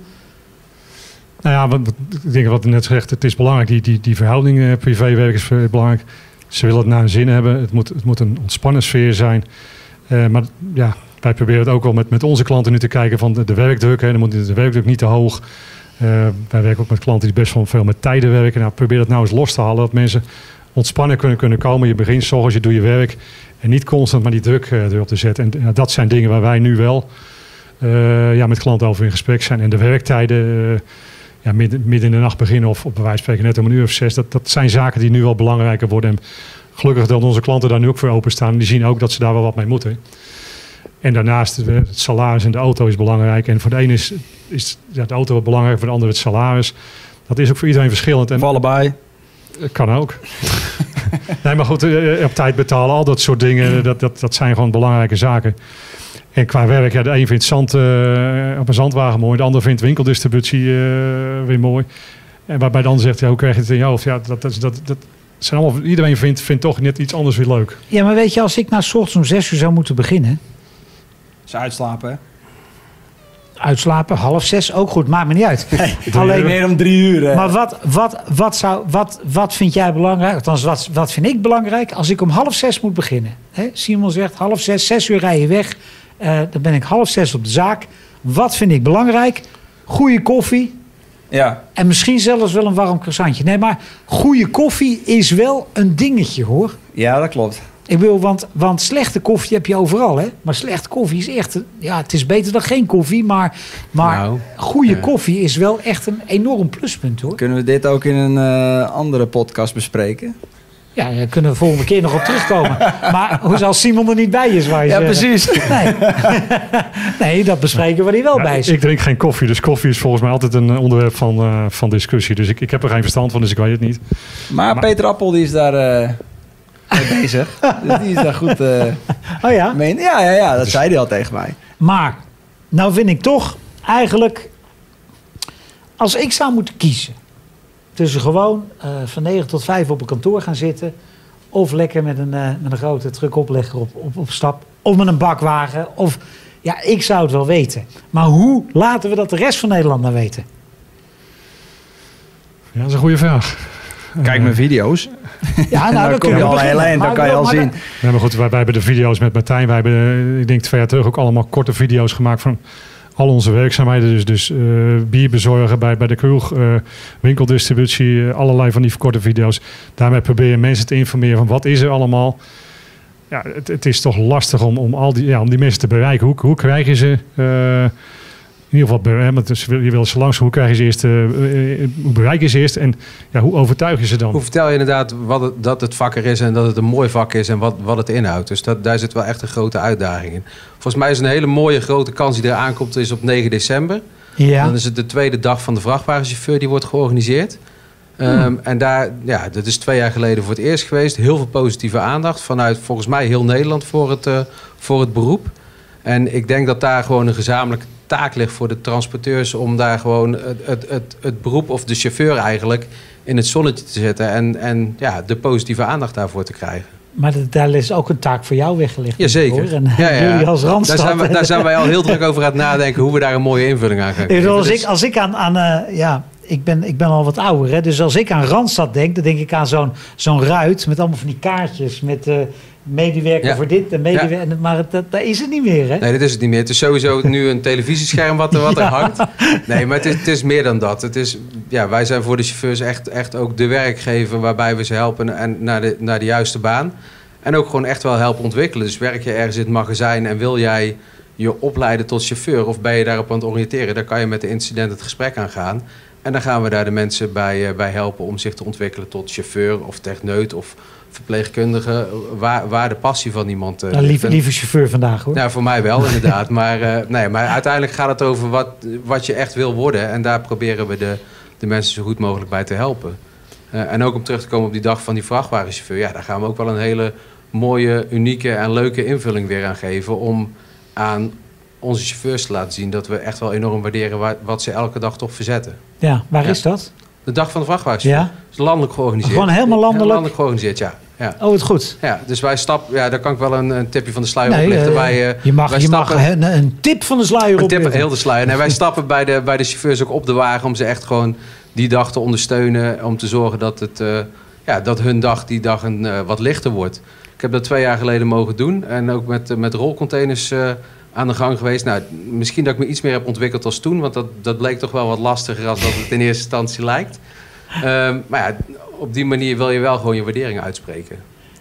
[SPEAKER 4] Nou ja, wat, ik denk wat ik net zegt, het is belangrijk, die, die, die verhouding uh, privéwerk is belangrijk. Ze willen het naar hun zin hebben, het moet, het moet een ontspannen sfeer zijn. Uh, maar ja, wij proberen het ook wel met, met onze klanten nu te kijken van de, de werkdruk. Hè. Dan moet de werkdruk niet te hoog. Uh, wij werken ook met klanten die best wel veel met tijden werken. Nou, probeer dat nou eens los te halen, dat mensen ontspannen kunnen, kunnen komen. Je begint 's ochtends, je doet je werk en niet constant maar die druk uh, erop te zetten. En uh, dat zijn dingen waar wij nu wel uh, ja, met klanten over in gesprek zijn. En de werktijden, uh, ja, midden, midden in de nacht beginnen of op bij wijze van spreken net om een uur of zes. Dat, dat zijn zaken die nu wel belangrijker worden. En gelukkig dat onze klanten daar nu ook voor openstaan. Die zien ook dat ze daar wel wat mee moeten. En daarnaast het salaris en de auto is belangrijk. En voor de ene is, is ja, de auto wat belangrijk, voor de ander het salaris. Dat is ook voor iedereen verschillend. En
[SPEAKER 3] voor allebei.
[SPEAKER 4] Kan ook. Nee, maar goed, op tijd betalen, al dat soort dingen, dat, dat, dat zijn gewoon belangrijke zaken. En qua werk, ja, de een vindt zand uh, op een zandwagen mooi, de ander vindt winkeldistributie uh, weer mooi. En waarbij de ander zegt, ja, hoe krijg je het in je hoofd? Ja, dat, dat, dat, dat zijn allemaal, iedereen vindt, vindt toch net iets anders weer leuk.
[SPEAKER 2] Ja, maar weet je, als ik nou 's ochtends om zes uur zou moeten beginnen...
[SPEAKER 3] Ze uitslapen, hè?
[SPEAKER 2] Uitslapen, half zes, ook goed, maakt me niet uit.
[SPEAKER 3] Nee,
[SPEAKER 2] Alleen
[SPEAKER 3] meer om drie uur. Hè?
[SPEAKER 2] Maar wat, wat, wat, zou, wat, wat vind jij belangrijk? Althans, wat, wat vind ik belangrijk? Als ik om half zes moet beginnen. Hè? Simon zegt half zes, zes uur rij je weg. Uh, dan ben ik half zes op de zaak. Wat vind ik belangrijk? Goede koffie.
[SPEAKER 3] Ja.
[SPEAKER 2] En misschien zelfs wel een warm croissantje. Nee, maar goede koffie is wel een dingetje, hoor.
[SPEAKER 3] Ja, dat klopt.
[SPEAKER 2] Ik wil, want, want slechte koffie heb je overal, hè? Maar slechte koffie is echt... Ja, het is beter dan geen koffie, maar, maar
[SPEAKER 5] Nou,
[SPEAKER 2] goede
[SPEAKER 5] ja.
[SPEAKER 2] koffie is wel echt een enorm pluspunt, hoor.
[SPEAKER 3] Kunnen we dit ook in een uh, andere podcast bespreken?
[SPEAKER 2] Ja, daar kunnen we volgende keer nog op terugkomen. Maar hoe zal Simon er niet bij is, waar je
[SPEAKER 3] Ja,
[SPEAKER 2] zeggen.
[SPEAKER 3] precies.
[SPEAKER 2] Nee. nee, dat bespreken we er wel
[SPEAKER 4] Ja,
[SPEAKER 2] bij
[SPEAKER 4] ik,
[SPEAKER 2] is.
[SPEAKER 4] ik drink geen koffie, dus koffie is volgens mij altijd een eh, onderwerp van, uh, van discussie. Dus ik, ik heb er geen verstand van, dus ik weet het niet.
[SPEAKER 3] Maar,
[SPEAKER 4] Maar-
[SPEAKER 3] Peter Appel die is daar uh, mee bezig. Dus die is daar goed uh,
[SPEAKER 2] Oh ja?
[SPEAKER 3] mee. Ja, ja, ja, dat zei hij al tegen mij.
[SPEAKER 2] Maar, nou vind ik toch eigenlijk... Als ik zou moeten kiezen... tussen gewoon uh, van negen tot vijf op een kantoor gaan zitten... of lekker met een, uh, met een grote truckoplegger op, op, op stap... of met een bakwagen, of... Ja, ik zou het wel weten. Maar hoe laten we dat de rest van Nederland nou weten?
[SPEAKER 4] Ja, dat is een goede vraag.
[SPEAKER 3] Kijk mijn video's.
[SPEAKER 2] Ja, nou,
[SPEAKER 3] Dan
[SPEAKER 2] dan
[SPEAKER 3] kom
[SPEAKER 2] kun
[SPEAKER 3] je al
[SPEAKER 2] beginnen.
[SPEAKER 3] heel eind, dan
[SPEAKER 2] Maar
[SPEAKER 3] kan je
[SPEAKER 2] ik
[SPEAKER 3] al
[SPEAKER 2] wil- maar
[SPEAKER 3] zien.
[SPEAKER 2] dat-
[SPEAKER 4] Ja, maar goed, wij, wij hebben de video's met Martijn. Wij hebben, eh, ik denk twee jaar terug, ook allemaal korte video's gemaakt van al onze werkzaamheden. Dus, dus uh, bier bezorgen bij, bij de kroeg, uh, winkeldistributie, uh, allerlei van die verkorte video's. Daarmee probeer je mensen te informeren van wat is er allemaal. Ja, het, het is toch lastig om, om, al die, ja, om die mensen te bereiken. Hoe, hoe krijg je ze... Uh, in ieder geval, hè, want dus je wil ze langs, hoe krijg je ze eerst, uh, uh, hoe bereik je ze eerst en ja, hoe overtuig je ze dan?
[SPEAKER 5] Hoe vertel je inderdaad wat het, dat het vak er is en dat het een mooi vak is en wat, wat het inhoudt? Dus dat, daar zit wel echt een grote uitdaging in. Volgens mij is een hele mooie grote kans die er aankomt, is op negen december.
[SPEAKER 2] Ja.
[SPEAKER 5] Dan is het de tweede dag van de vrachtwagenchauffeur die wordt georganiseerd. Um, en daar, ja, dat is twee jaar geleden voor het eerst geweest. Heel veel positieve aandacht vanuit volgens mij heel Nederland voor het, uh, voor het beroep. En ik denk dat daar gewoon een gezamenlijke taak ligt voor de transporteurs om daar gewoon het, het, het, het beroep of de chauffeur eigenlijk in het zonnetje te zetten en, en ja, de positieve aandacht daarvoor te krijgen.
[SPEAKER 2] Maar dat- daar is ook een taak voor jou weggelegd.
[SPEAKER 5] Jazeker.
[SPEAKER 2] hoor. En
[SPEAKER 5] Ja, ja.
[SPEAKER 2] jullie als Randstad.
[SPEAKER 5] Daar zijn, we, daar zijn wij al heel druk over aan het nadenken hoe we daar een mooie invulling aan gaan
[SPEAKER 2] Ik
[SPEAKER 5] geven.
[SPEAKER 2] bedoel, als,
[SPEAKER 5] Dus-
[SPEAKER 2] ik, als ik aan, aan uh, ja, ik ben, ik ben al wat ouder, hè, dus als ik aan Randstad denk, dan denk ik aan zo'n zo'n ruit met allemaal van die kaartjes met uh, medewerker
[SPEAKER 5] Ja.
[SPEAKER 2] voor dit en medewerker, maar het, dat, dat is het niet meer, hè?
[SPEAKER 5] Nee, dat is het niet meer. Het is sowieso nu een televisiescherm wat er, wat er
[SPEAKER 2] Ja.
[SPEAKER 5] hangt. Nee, maar het is, het is meer dan dat. Het is, ja, wij zijn voor de chauffeurs echt, echt ook de werkgever waarbij we ze helpen en naar, de, naar de juiste baan. En ook gewoon echt wel helpen ontwikkelen. Dus werk je ergens in het magazijn en wil jij je opleiden tot chauffeur of ben je daarop aan het oriënteren, dan kan je met de incident het gesprek aangaan. En dan gaan we daar de mensen bij, uh, bij helpen om zich te ontwikkelen tot chauffeur of techneut of verpleegkundige, waar, waar de passie van iemand uh,
[SPEAKER 2] Nou,
[SPEAKER 5] ligt.
[SPEAKER 2] lieve,
[SPEAKER 5] En-
[SPEAKER 2] lieve chauffeur vandaag, hoor.
[SPEAKER 5] nou, voor mij wel, inderdaad. Maar, uh, nee, maar uiteindelijk gaat het over wat, wat je echt wil worden. En daar proberen we de, de mensen zo goed mogelijk bij te helpen. Uh, en ook om terug te komen op die dag van die vrachtwagenchauffeur. Ja, daar gaan we ook wel een hele mooie, unieke en leuke invulling weer aan geven. Om aan onze chauffeurs te laten zien dat we echt wel enorm waarderen wa- wat ze elke dag toch verzetten.
[SPEAKER 2] Ja, waar
[SPEAKER 5] Ja.
[SPEAKER 2] is dat?
[SPEAKER 5] De dag van de vrachtwagenchauffeur.
[SPEAKER 2] Ja?
[SPEAKER 5] is landelijk georganiseerd.
[SPEAKER 2] Gewoon helemaal landelijk?
[SPEAKER 5] landelijk georganiseerd, ja. ja.
[SPEAKER 2] Oh, het goed.
[SPEAKER 5] Ja, dus wij stappen, ja, daar kan ik wel een, een tipje van de sluier
[SPEAKER 2] Nee,
[SPEAKER 5] oplichten.
[SPEAKER 2] uh,
[SPEAKER 5] wij, uh,
[SPEAKER 2] je mag,
[SPEAKER 5] wij
[SPEAKER 2] je mag
[SPEAKER 5] stappen-
[SPEAKER 2] een, een tip van de sluier
[SPEAKER 5] Een
[SPEAKER 2] op.
[SPEAKER 5] tip, heel de sluier. Nee, wij stappen bij de, bij de chauffeurs ook op de wagen om ze echt gewoon die dag te ondersteunen. Om te zorgen dat, het, uh, ja, dat hun dag die dag een, uh, wat lichter wordt. Ik heb dat twee jaar geleden mogen doen. En ook met, uh, met rolcontainers uh, aan de gang geweest. Nou, misschien dat ik me iets meer heb ontwikkeld als toen. Want dat, dat bleek toch wel wat lastiger als dat het in eerste instantie lijkt. Um, maar ja, op die manier wil je wel gewoon je waardering uitspreken.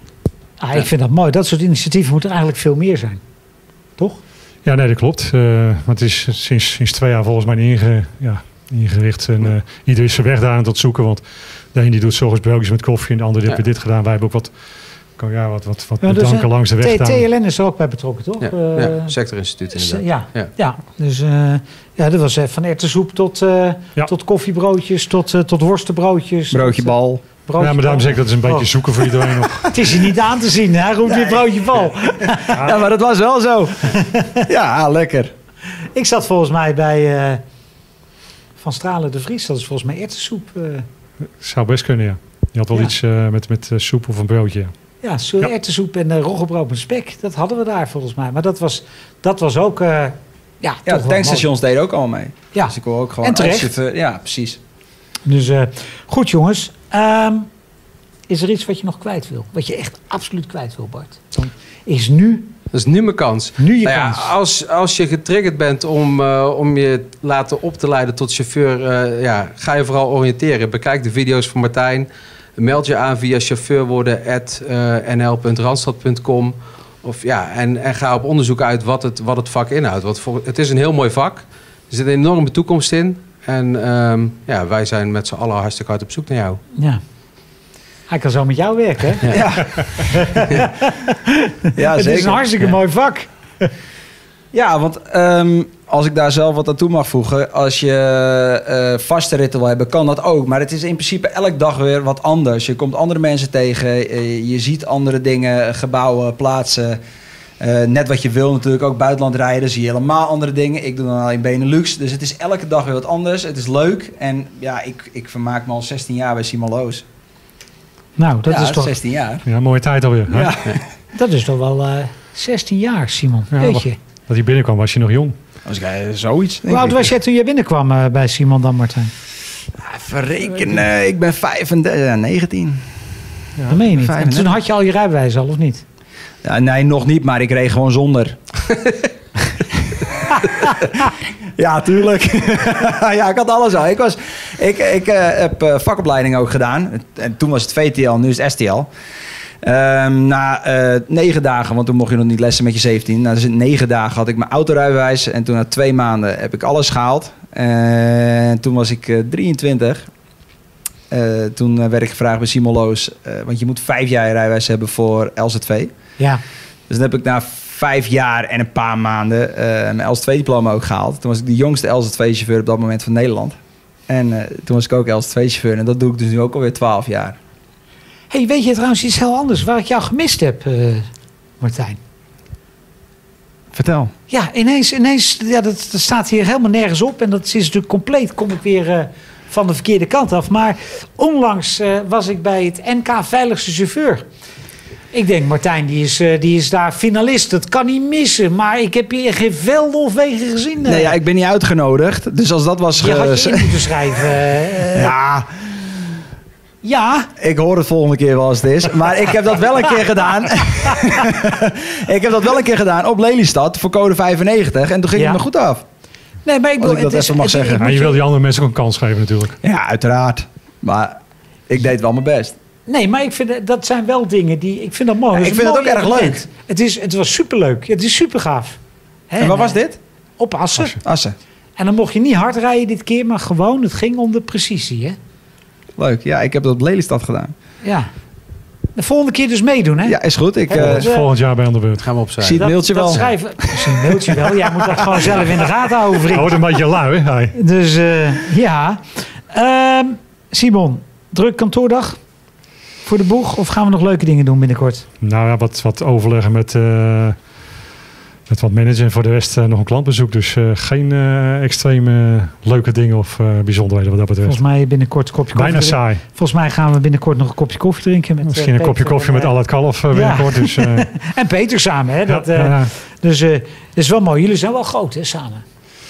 [SPEAKER 2] Ah, ik vind dat mooi. Dat soort initiatieven moeten er eigenlijk veel meer zijn. Toch?
[SPEAKER 4] Ja, nee, dat klopt. Uh, maar het is sinds, sinds twee jaar volgens mij inge, ja, ingericht. En uh, iedereen is zijn weg daar aan het zoeken. Want de een die doet zorgens broodjes met koffie en de ander die
[SPEAKER 5] Ja.
[SPEAKER 4] heeft dit gedaan. Wij hebben ook wat, ja, wat, wat, wat
[SPEAKER 2] Ja, dus,
[SPEAKER 4] bedanken
[SPEAKER 2] uh,
[SPEAKER 4] langs de weg
[SPEAKER 2] T-
[SPEAKER 4] daar.
[SPEAKER 2] T L N is er ook bij betrokken, toch?
[SPEAKER 5] Ja,
[SPEAKER 2] Uh,
[SPEAKER 5] ja, sectorinstituut inderdaad.
[SPEAKER 2] Ja, ja.
[SPEAKER 5] Ja.
[SPEAKER 2] dus uh, ja, dat was uh, van erwtensoep tot, uh,
[SPEAKER 4] Ja.
[SPEAKER 2] tot koffiebroodjes, tot, uh, tot worstenbroodjes.
[SPEAKER 3] Broodje
[SPEAKER 2] tot, uh,
[SPEAKER 3] bal.
[SPEAKER 2] broodje
[SPEAKER 4] Ja, maar daarom
[SPEAKER 2] bal.
[SPEAKER 4] zeg ik dat is een beetje
[SPEAKER 2] Oh.
[SPEAKER 4] zoeken voor iedereen nog.
[SPEAKER 2] Het is hier niet aan te zien, hè? Hij roept weer broodje bal.
[SPEAKER 3] Ja, maar dat was wel zo. Ja, lekker.
[SPEAKER 2] Ik zat volgens mij bij uh, van Stralen de Vries. Dat is volgens mij erwtensoep. Uh,
[SPEAKER 4] Zou best kunnen, ja. Je had wel
[SPEAKER 2] Ja.
[SPEAKER 4] iets uh, met, met uh, soep of een broodje.
[SPEAKER 2] ja, zo
[SPEAKER 4] Ja.
[SPEAKER 2] erwtensoep en uh, roggebrood met spek. Dat hadden we daar volgens mij. Maar dat was, dat was ook... Uh, ja,
[SPEAKER 3] Ja,
[SPEAKER 2] toch
[SPEAKER 3] de
[SPEAKER 2] wel
[SPEAKER 3] tankstations deden ook allemaal mee.
[SPEAKER 2] mooi. Ja,
[SPEAKER 3] Dus ik wil ook gewoon...
[SPEAKER 2] En terecht.
[SPEAKER 3] als je het, uh, ja, precies.
[SPEAKER 2] dus uh, goed jongens. Um, is er iets wat je nog kwijt wil? Wat je echt absoluut kwijt wil, Bart? Dan is nu,
[SPEAKER 5] Dat is nu mijn kans.
[SPEAKER 2] nu je
[SPEAKER 5] Nou ja,
[SPEAKER 2] kans.
[SPEAKER 5] als, als je getriggerd bent om, uh, om je laten op te leiden tot chauffeur, uh, ja, ga je vooral oriënteren. Bekijk de video's van Martijn. Meld je aan via chauffeurworden at n l punt randstad punt com. Of ja, en, en ga op onderzoek uit wat het, wat het vak inhoudt. Want voor, het is een heel mooi vak. Er zit een enorme toekomst in. En um, ja, wij zijn met z'n allen hartstikke hard op zoek naar jou.
[SPEAKER 2] Ja. Hij kan zo met jou werken, hè?
[SPEAKER 3] Ja, ja
[SPEAKER 2] Het
[SPEAKER 3] zeker.
[SPEAKER 2] is een hartstikke
[SPEAKER 3] Ja.
[SPEAKER 2] mooi vak.
[SPEAKER 3] Ja, want um, als ik daar zelf wat aan toe mag voegen... als je uh, vaste ritten wil hebben, kan dat ook. Maar het is in principe elke dag weer wat anders. Je komt andere mensen tegen, uh, je ziet andere dingen, gebouwen, plaatsen... Uh, net wat je wil natuurlijk, ook buitenland rijden, zie je helemaal andere dingen. Ik doe dan alleen Benelux, dus het is elke dag weer wat anders. Het is leuk en ja, ik, ik vermaak me al zestien jaar bij Simon Loos.
[SPEAKER 2] Nou, dat,
[SPEAKER 3] ja,
[SPEAKER 2] is toch,
[SPEAKER 3] zestien jaar.
[SPEAKER 4] Ja, mooie tijd alweer. Hè?
[SPEAKER 3] Ja.
[SPEAKER 2] dat is toch wel uh, zestien jaar, Simon.
[SPEAKER 4] Ja,
[SPEAKER 2] Weet
[SPEAKER 4] wacht.
[SPEAKER 2] je.
[SPEAKER 4] Dat hij binnenkwam was je nog jong.
[SPEAKER 3] Als ik, uh, zoiets.
[SPEAKER 2] Hoe oud was jij toen je binnenkwam uh, bij Simon dan, Martijn?
[SPEAKER 3] Verrekenen, ik ben vijfendertig, ja, negentien.
[SPEAKER 2] Ja, dat meen je niet. En
[SPEAKER 3] vijfendertig.
[SPEAKER 2] toen had je al je rijbewijs al, of niet?
[SPEAKER 3] Ja, nee, nog niet, maar ik reed gewoon zonder. Ja, tuurlijk. Ja, ik had alles al. Ik, was, ik, ik uh, heb uh, vakopleiding ook gedaan. En toen was het V T L, nu is het S T L. Um, na uh, negen dagen, want toen mocht je nog niet lessen met je zeventien. Na dus negen dagen had ik mijn autorijbewijs. En toen na twee maanden heb ik alles gehaald. En toen was ik uh, drieëntwintig. Uh, toen uh, werd ik gevraagd bij Simon Loos. Uh, want je moet vijf jaar rijbewijs hebben voor L Z V.
[SPEAKER 2] Ja.
[SPEAKER 3] Dus dan heb ik na vijf jaar en een paar maanden uh, mijn L Z V-diploma ook gehaald. Toen was ik de jongste L Z V-chauffeur op dat moment van Nederland. En uh, toen was ik ook L Z V-chauffeur. En dat doe ik dus nu ook alweer twaalf jaar.
[SPEAKER 2] Hey, weet je trouwens iets heel anders waar ik jou gemist heb, uh, Martijn?
[SPEAKER 3] Vertel.
[SPEAKER 2] Ja, ineens, ineens ja, dat, dat staat hier helemaal nergens op. En dat is natuurlijk compleet, kom ik weer uh, van de verkeerde kant af. Maar onlangs uh, was ik bij het N K Veiligste Chauffeur. Ik denk, Martijn, die is, uh, die is daar finalist. Dat kan niet missen. Maar ik heb hier geen velden of wegen gezien. Uh.
[SPEAKER 3] Nee, ja, ik ben niet uitgenodigd. Dus als dat was...
[SPEAKER 2] Je had
[SPEAKER 3] ge-
[SPEAKER 2] je in moeten schrijven. Uh,
[SPEAKER 3] Ja,
[SPEAKER 2] ja,
[SPEAKER 3] ik hoor het volgende keer wel als het is. Maar ik heb dat wel een keer gedaan. Ik heb dat wel een keer gedaan op Lelystad voor code vijfennegentig. En toen ging
[SPEAKER 2] Ja.
[SPEAKER 3] het me goed af.
[SPEAKER 2] nee, maar ik
[SPEAKER 3] Als ik
[SPEAKER 2] bedoel,
[SPEAKER 3] dat even mag
[SPEAKER 2] het,
[SPEAKER 3] zeggen.
[SPEAKER 2] ik
[SPEAKER 4] Ja,
[SPEAKER 2] moet
[SPEAKER 4] je
[SPEAKER 2] je-
[SPEAKER 4] wil die andere mensen ook een kans geven natuurlijk.
[SPEAKER 3] Ja, uiteraard. Maar ik deed wel mijn best.
[SPEAKER 2] Nee, maar ik vind dat- dat zijn wel dingen die ik vind dat mooi.
[SPEAKER 3] Ja,
[SPEAKER 2] Dat
[SPEAKER 3] ik
[SPEAKER 2] is
[SPEAKER 3] vind
[SPEAKER 2] een
[SPEAKER 3] het
[SPEAKER 2] mooi
[SPEAKER 3] ook erg
[SPEAKER 2] evenement. Het is, het was superleuk. Het is super gaaf. Hè,
[SPEAKER 3] En wat was
[SPEAKER 2] eh,
[SPEAKER 3] dit?
[SPEAKER 2] Op Assen.
[SPEAKER 3] Assen.
[SPEAKER 2] En dan mocht je niet hard rijden dit keer, maar gewoon, het ging om de precisie, hè?
[SPEAKER 3] Leuk. Ja, ik heb dat op Lelystad gedaan.
[SPEAKER 2] Ja. De volgende keer dus meedoen, hè?
[SPEAKER 3] Ja, is goed. Ik
[SPEAKER 2] Hè,
[SPEAKER 3] eh,
[SPEAKER 2] dat
[SPEAKER 4] Dat is
[SPEAKER 2] eh,
[SPEAKER 4] volgend jaar bij aan de beurt.
[SPEAKER 5] Gaan we opzij.
[SPEAKER 3] zie het
[SPEAKER 2] dat,
[SPEAKER 3] mailtje
[SPEAKER 2] dat
[SPEAKER 3] wel.
[SPEAKER 2] schrijven. Misschien een mailtje wel. Jij moet dat gewoon zelf in de gaten houden, vriend.
[SPEAKER 4] Hij wordt een beetje lui, hè? Hij.
[SPEAKER 2] Dus uh, ja. Ehm, Simon, druk kantoordag voor de boeg? Of gaan we nog leuke dingen doen binnenkort?
[SPEAKER 4] Nou ja, wat, wat overleggen met, uh, met wat manager. En voor de rest uh, nog een klantbezoek. Dus uh, geen uh, extreme leuke dingen of uh, bijzonderheden wat dat betreft.
[SPEAKER 2] Volgens mij binnenkort een kopje koffie
[SPEAKER 4] Bijna
[SPEAKER 2] drinken.
[SPEAKER 4] saai.
[SPEAKER 2] Volgens mij gaan we binnenkort nog een kopje koffie drinken. Met,
[SPEAKER 4] Misschien
[SPEAKER 2] uh,
[SPEAKER 4] een kopje
[SPEAKER 2] Peter
[SPEAKER 4] koffie met
[SPEAKER 2] en, uh,
[SPEAKER 4] Allard Kalf uh, binnenkort. Dus, uh,
[SPEAKER 2] En Peter samen, hè? Dat, uh,
[SPEAKER 4] ja, ja.
[SPEAKER 2] Dus uh, dat is wel mooi. Jullie zijn wel groot, hè, samen.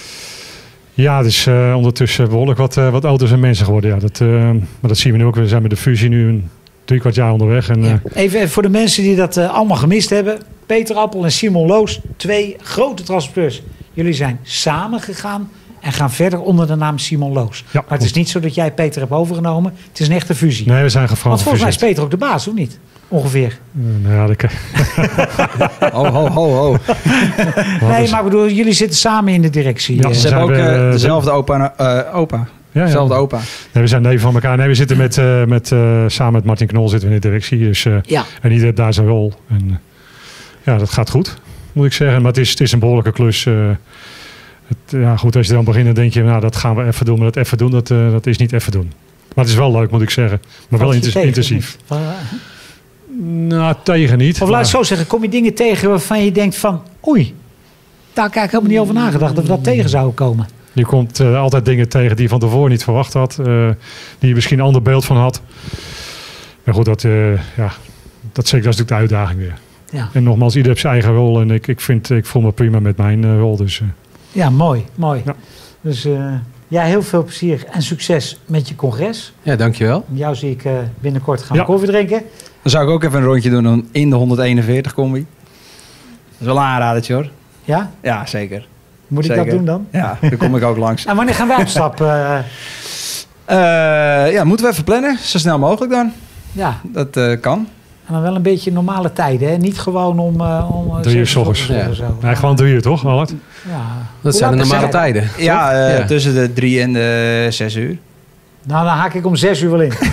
[SPEAKER 4] Ja, dus uh, ondertussen behoorlijk wat, uh, wat auto's en mensen geworden. Ja, dat, uh, maar dat zien we nu ook. We zijn met de fusie nu een drie kwart jaar onderweg. En, uh,
[SPEAKER 2] Ja. Even, even voor de mensen die dat uh, allemaal gemist hebben. Peter Appel en Simon Loos, twee grote transporteurs. Jullie zijn samen gegaan en gaan verder onder de naam Simon Loos.
[SPEAKER 4] Ja,
[SPEAKER 2] maar het is niet zo dat jij Peter hebt overgenomen. Het is een echte fusie.
[SPEAKER 4] nee, we zijn
[SPEAKER 2] Want
[SPEAKER 4] gevraagd.
[SPEAKER 2] volgens mij is Peter ook de baas, of niet? Ongeveer.
[SPEAKER 4] Uh, nou ja, dat,
[SPEAKER 3] Ho, ho, ho, ho.
[SPEAKER 2] Nee, maar ik bedoel, jullie zitten samen in de directie.
[SPEAKER 4] Ja,
[SPEAKER 2] eh.
[SPEAKER 3] Ze
[SPEAKER 4] zijn
[SPEAKER 3] hebben ook
[SPEAKER 4] we,
[SPEAKER 3] uh,
[SPEAKER 4] uh,
[SPEAKER 3] dezelfde opa. Uh, opa.
[SPEAKER 4] ja, ja.
[SPEAKER 3] Dezelfde opa.
[SPEAKER 4] Nee, we zijn neven van elkaar. Nee, we zitten met, uh, met, uh, samen met Martin Knol zitten we in de directie. Dus, uh,
[SPEAKER 2] Ja.
[SPEAKER 4] en ieder heeft daar zijn rol. En, uh, ja, dat gaat goed, moet ik zeggen. Maar het is, het is een behoorlijke klus. Uh, het, ja, goed, als je dan begint, dan denk je, nou, dat gaan we even doen. Maar dat even doen, dat, uh, dat is niet even doen. Maar het is wel leuk, moet ik zeggen. Maar wel
[SPEAKER 2] Valt je
[SPEAKER 4] inten-
[SPEAKER 2] tegen,
[SPEAKER 4] intensief.
[SPEAKER 2] of niet?
[SPEAKER 4] Nou, tegen niet.
[SPEAKER 2] Of laat
[SPEAKER 4] maar-
[SPEAKER 2] het zo zeggen, kom je dingen tegen waarvan je denkt van... Oei, daar heb ik eigenlijk helemaal niet over nagedacht dat we dat tegen zouden komen.
[SPEAKER 4] Je komt uh, altijd dingen tegen die je van tevoren niet verwacht had. Uh, die je misschien een ander beeld van had. Maar goed, dat, uh, ja, dat, zeker, dat is natuurlijk de uitdaging weer.
[SPEAKER 2] Ja.
[SPEAKER 4] En nogmaals, ieder heeft zijn eigen rol. En ik, ik, vind, ik voel me prima met mijn uh, rol. Dus, uh.
[SPEAKER 2] Ja, mooi. mooi.
[SPEAKER 4] Ja.
[SPEAKER 2] Dus uh, ja, heel veel plezier en succes met je congres.
[SPEAKER 5] Ja, dankjewel.
[SPEAKER 2] Jou zie ik uh, binnenkort gaan
[SPEAKER 4] ja.
[SPEAKER 2] koffie drinken.
[SPEAKER 3] Dan zou ik ook even een rondje doen in de honderdeenenveertig combi. Dat is wel een aanradertje hoor.
[SPEAKER 2] Ja?
[SPEAKER 3] Ja, zeker.
[SPEAKER 2] Moet ik
[SPEAKER 3] zeker.
[SPEAKER 2] dat doen dan?
[SPEAKER 3] Ja, dan kom ik ook langs.
[SPEAKER 2] En wanneer gaan wij op stap? Uh,
[SPEAKER 3] Uh, ja, moeten we even plannen. Zo snel mogelijk dan.
[SPEAKER 2] ja,
[SPEAKER 3] Dat uh, kan.
[SPEAKER 2] en dan wel een beetje normale tijden. Hè? Niet gewoon om... Uh, om
[SPEAKER 4] Drie uur 's ochtends.
[SPEAKER 5] Ja.
[SPEAKER 2] of zo.
[SPEAKER 4] Nee, gewoon drie uur toch, Allard?
[SPEAKER 2] Ja.
[SPEAKER 5] Dat
[SPEAKER 2] Hoe
[SPEAKER 5] zijn de
[SPEAKER 2] laat is
[SPEAKER 5] normale
[SPEAKER 2] het?
[SPEAKER 5] tijden.
[SPEAKER 3] Ja, uh,
[SPEAKER 5] Ja.
[SPEAKER 3] tussen de drie en de zes uur.
[SPEAKER 2] Nou, dan haak ik om zes uur wel in.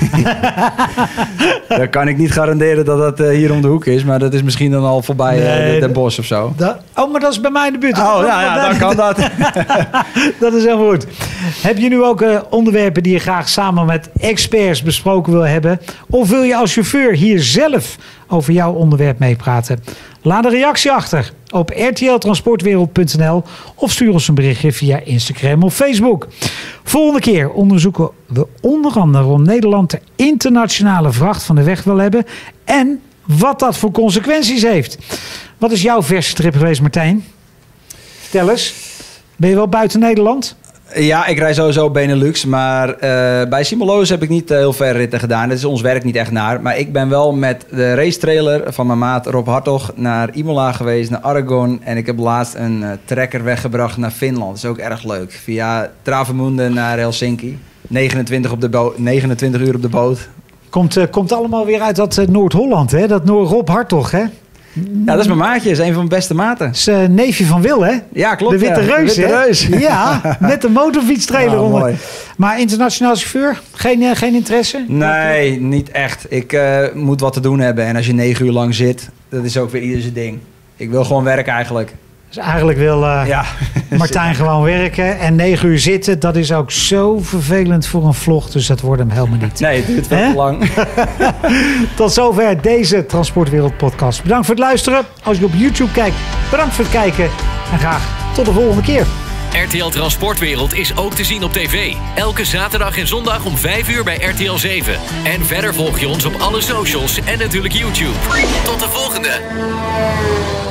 [SPEAKER 3] Dan kan ik niet garanderen dat dat uh, hier om de hoek is. Maar dat is misschien dan al voorbij
[SPEAKER 2] Nee,
[SPEAKER 3] uh, de,
[SPEAKER 2] dat-
[SPEAKER 3] de bos of zo.
[SPEAKER 2] Dat, oh, maar dat is bij mij in de buurt.
[SPEAKER 3] Oh, ja, ja, dan kan dat.
[SPEAKER 2] Dat is heel goed. Heb je nu ook uh, onderwerpen die je graag samen met experts besproken wil hebben? Of wil je als chauffeur hier zelf over jouw onderwerp meepraten? Laat een reactie achter op r t l transportwereld punt n l of stuur ons een berichtje via Instagram of Facebook. Volgende keer onderzoeken we onder andere waarom Nederland de internationale vracht van de weg wil hebben en wat dat voor consequenties heeft. Wat is jouw verse trip geweest, Martijn? Vertel eens. Ben je wel buiten Nederland?
[SPEAKER 3] Ja, ik rij sowieso Benelux. Maar uh, bij Simoloos heb ik niet uh, heel ver ritten gedaan. Dat is ons werk niet echt naar. Maar ik ben wel met de racetrailer van mijn maat Rob Hartog naar Imola geweest, naar Aragon. En ik heb laatst een uh, trekker weggebracht naar Finland. Dat is ook erg leuk. Via Travemünde naar Helsinki. negenentwintig, op de bo- negenentwintig uur op de boot.
[SPEAKER 2] Komt, uh, komt allemaal weer uit dat uh, Noord-Holland, hè? Dat Noord Rob Hartog, hè?
[SPEAKER 3] Ja, dat is mijn maatje. Dat is een van mijn beste maten.
[SPEAKER 2] Dat is uh, neefje van Wil, hè?
[SPEAKER 3] Ja, klopt.
[SPEAKER 2] De Witte
[SPEAKER 3] ja.
[SPEAKER 2] Reus,
[SPEAKER 3] De Witte
[SPEAKER 2] hè?
[SPEAKER 3] Reus.
[SPEAKER 2] Ja, met de motorfietstrailer
[SPEAKER 3] Ah,
[SPEAKER 2] onder.
[SPEAKER 3] mooi.
[SPEAKER 2] Maar internationaal chauffeur? Geen, uh, geen interesse?
[SPEAKER 3] Nee, niet echt. Ik uh, moet wat te doen hebben. En als je negen uur lang zit, dat is ook weer ieder zijn ding. Ik wil gewoon werken eigenlijk.
[SPEAKER 2] Dus eigenlijk wil uh,
[SPEAKER 3] Ja.
[SPEAKER 2] Martijn gewoon werken. En negen uur zitten, dat is ook zo vervelend voor een vlog. Dus dat wordt hem helemaal niet.
[SPEAKER 3] Nee, het duurt veel
[SPEAKER 2] Hè?
[SPEAKER 3] te lang.
[SPEAKER 2] Tot zover deze Transportwereld podcast. Bedankt voor het luisteren. Als je op YouTube kijkt, bedankt voor het kijken. En graag tot de volgende keer.
[SPEAKER 1] R T L Transportwereld is ook te zien op tv. Elke zaterdag en zondag om vijf uur bij R T L zeven. En verder volg je ons op alle socials en natuurlijk YouTube. Tot de volgende!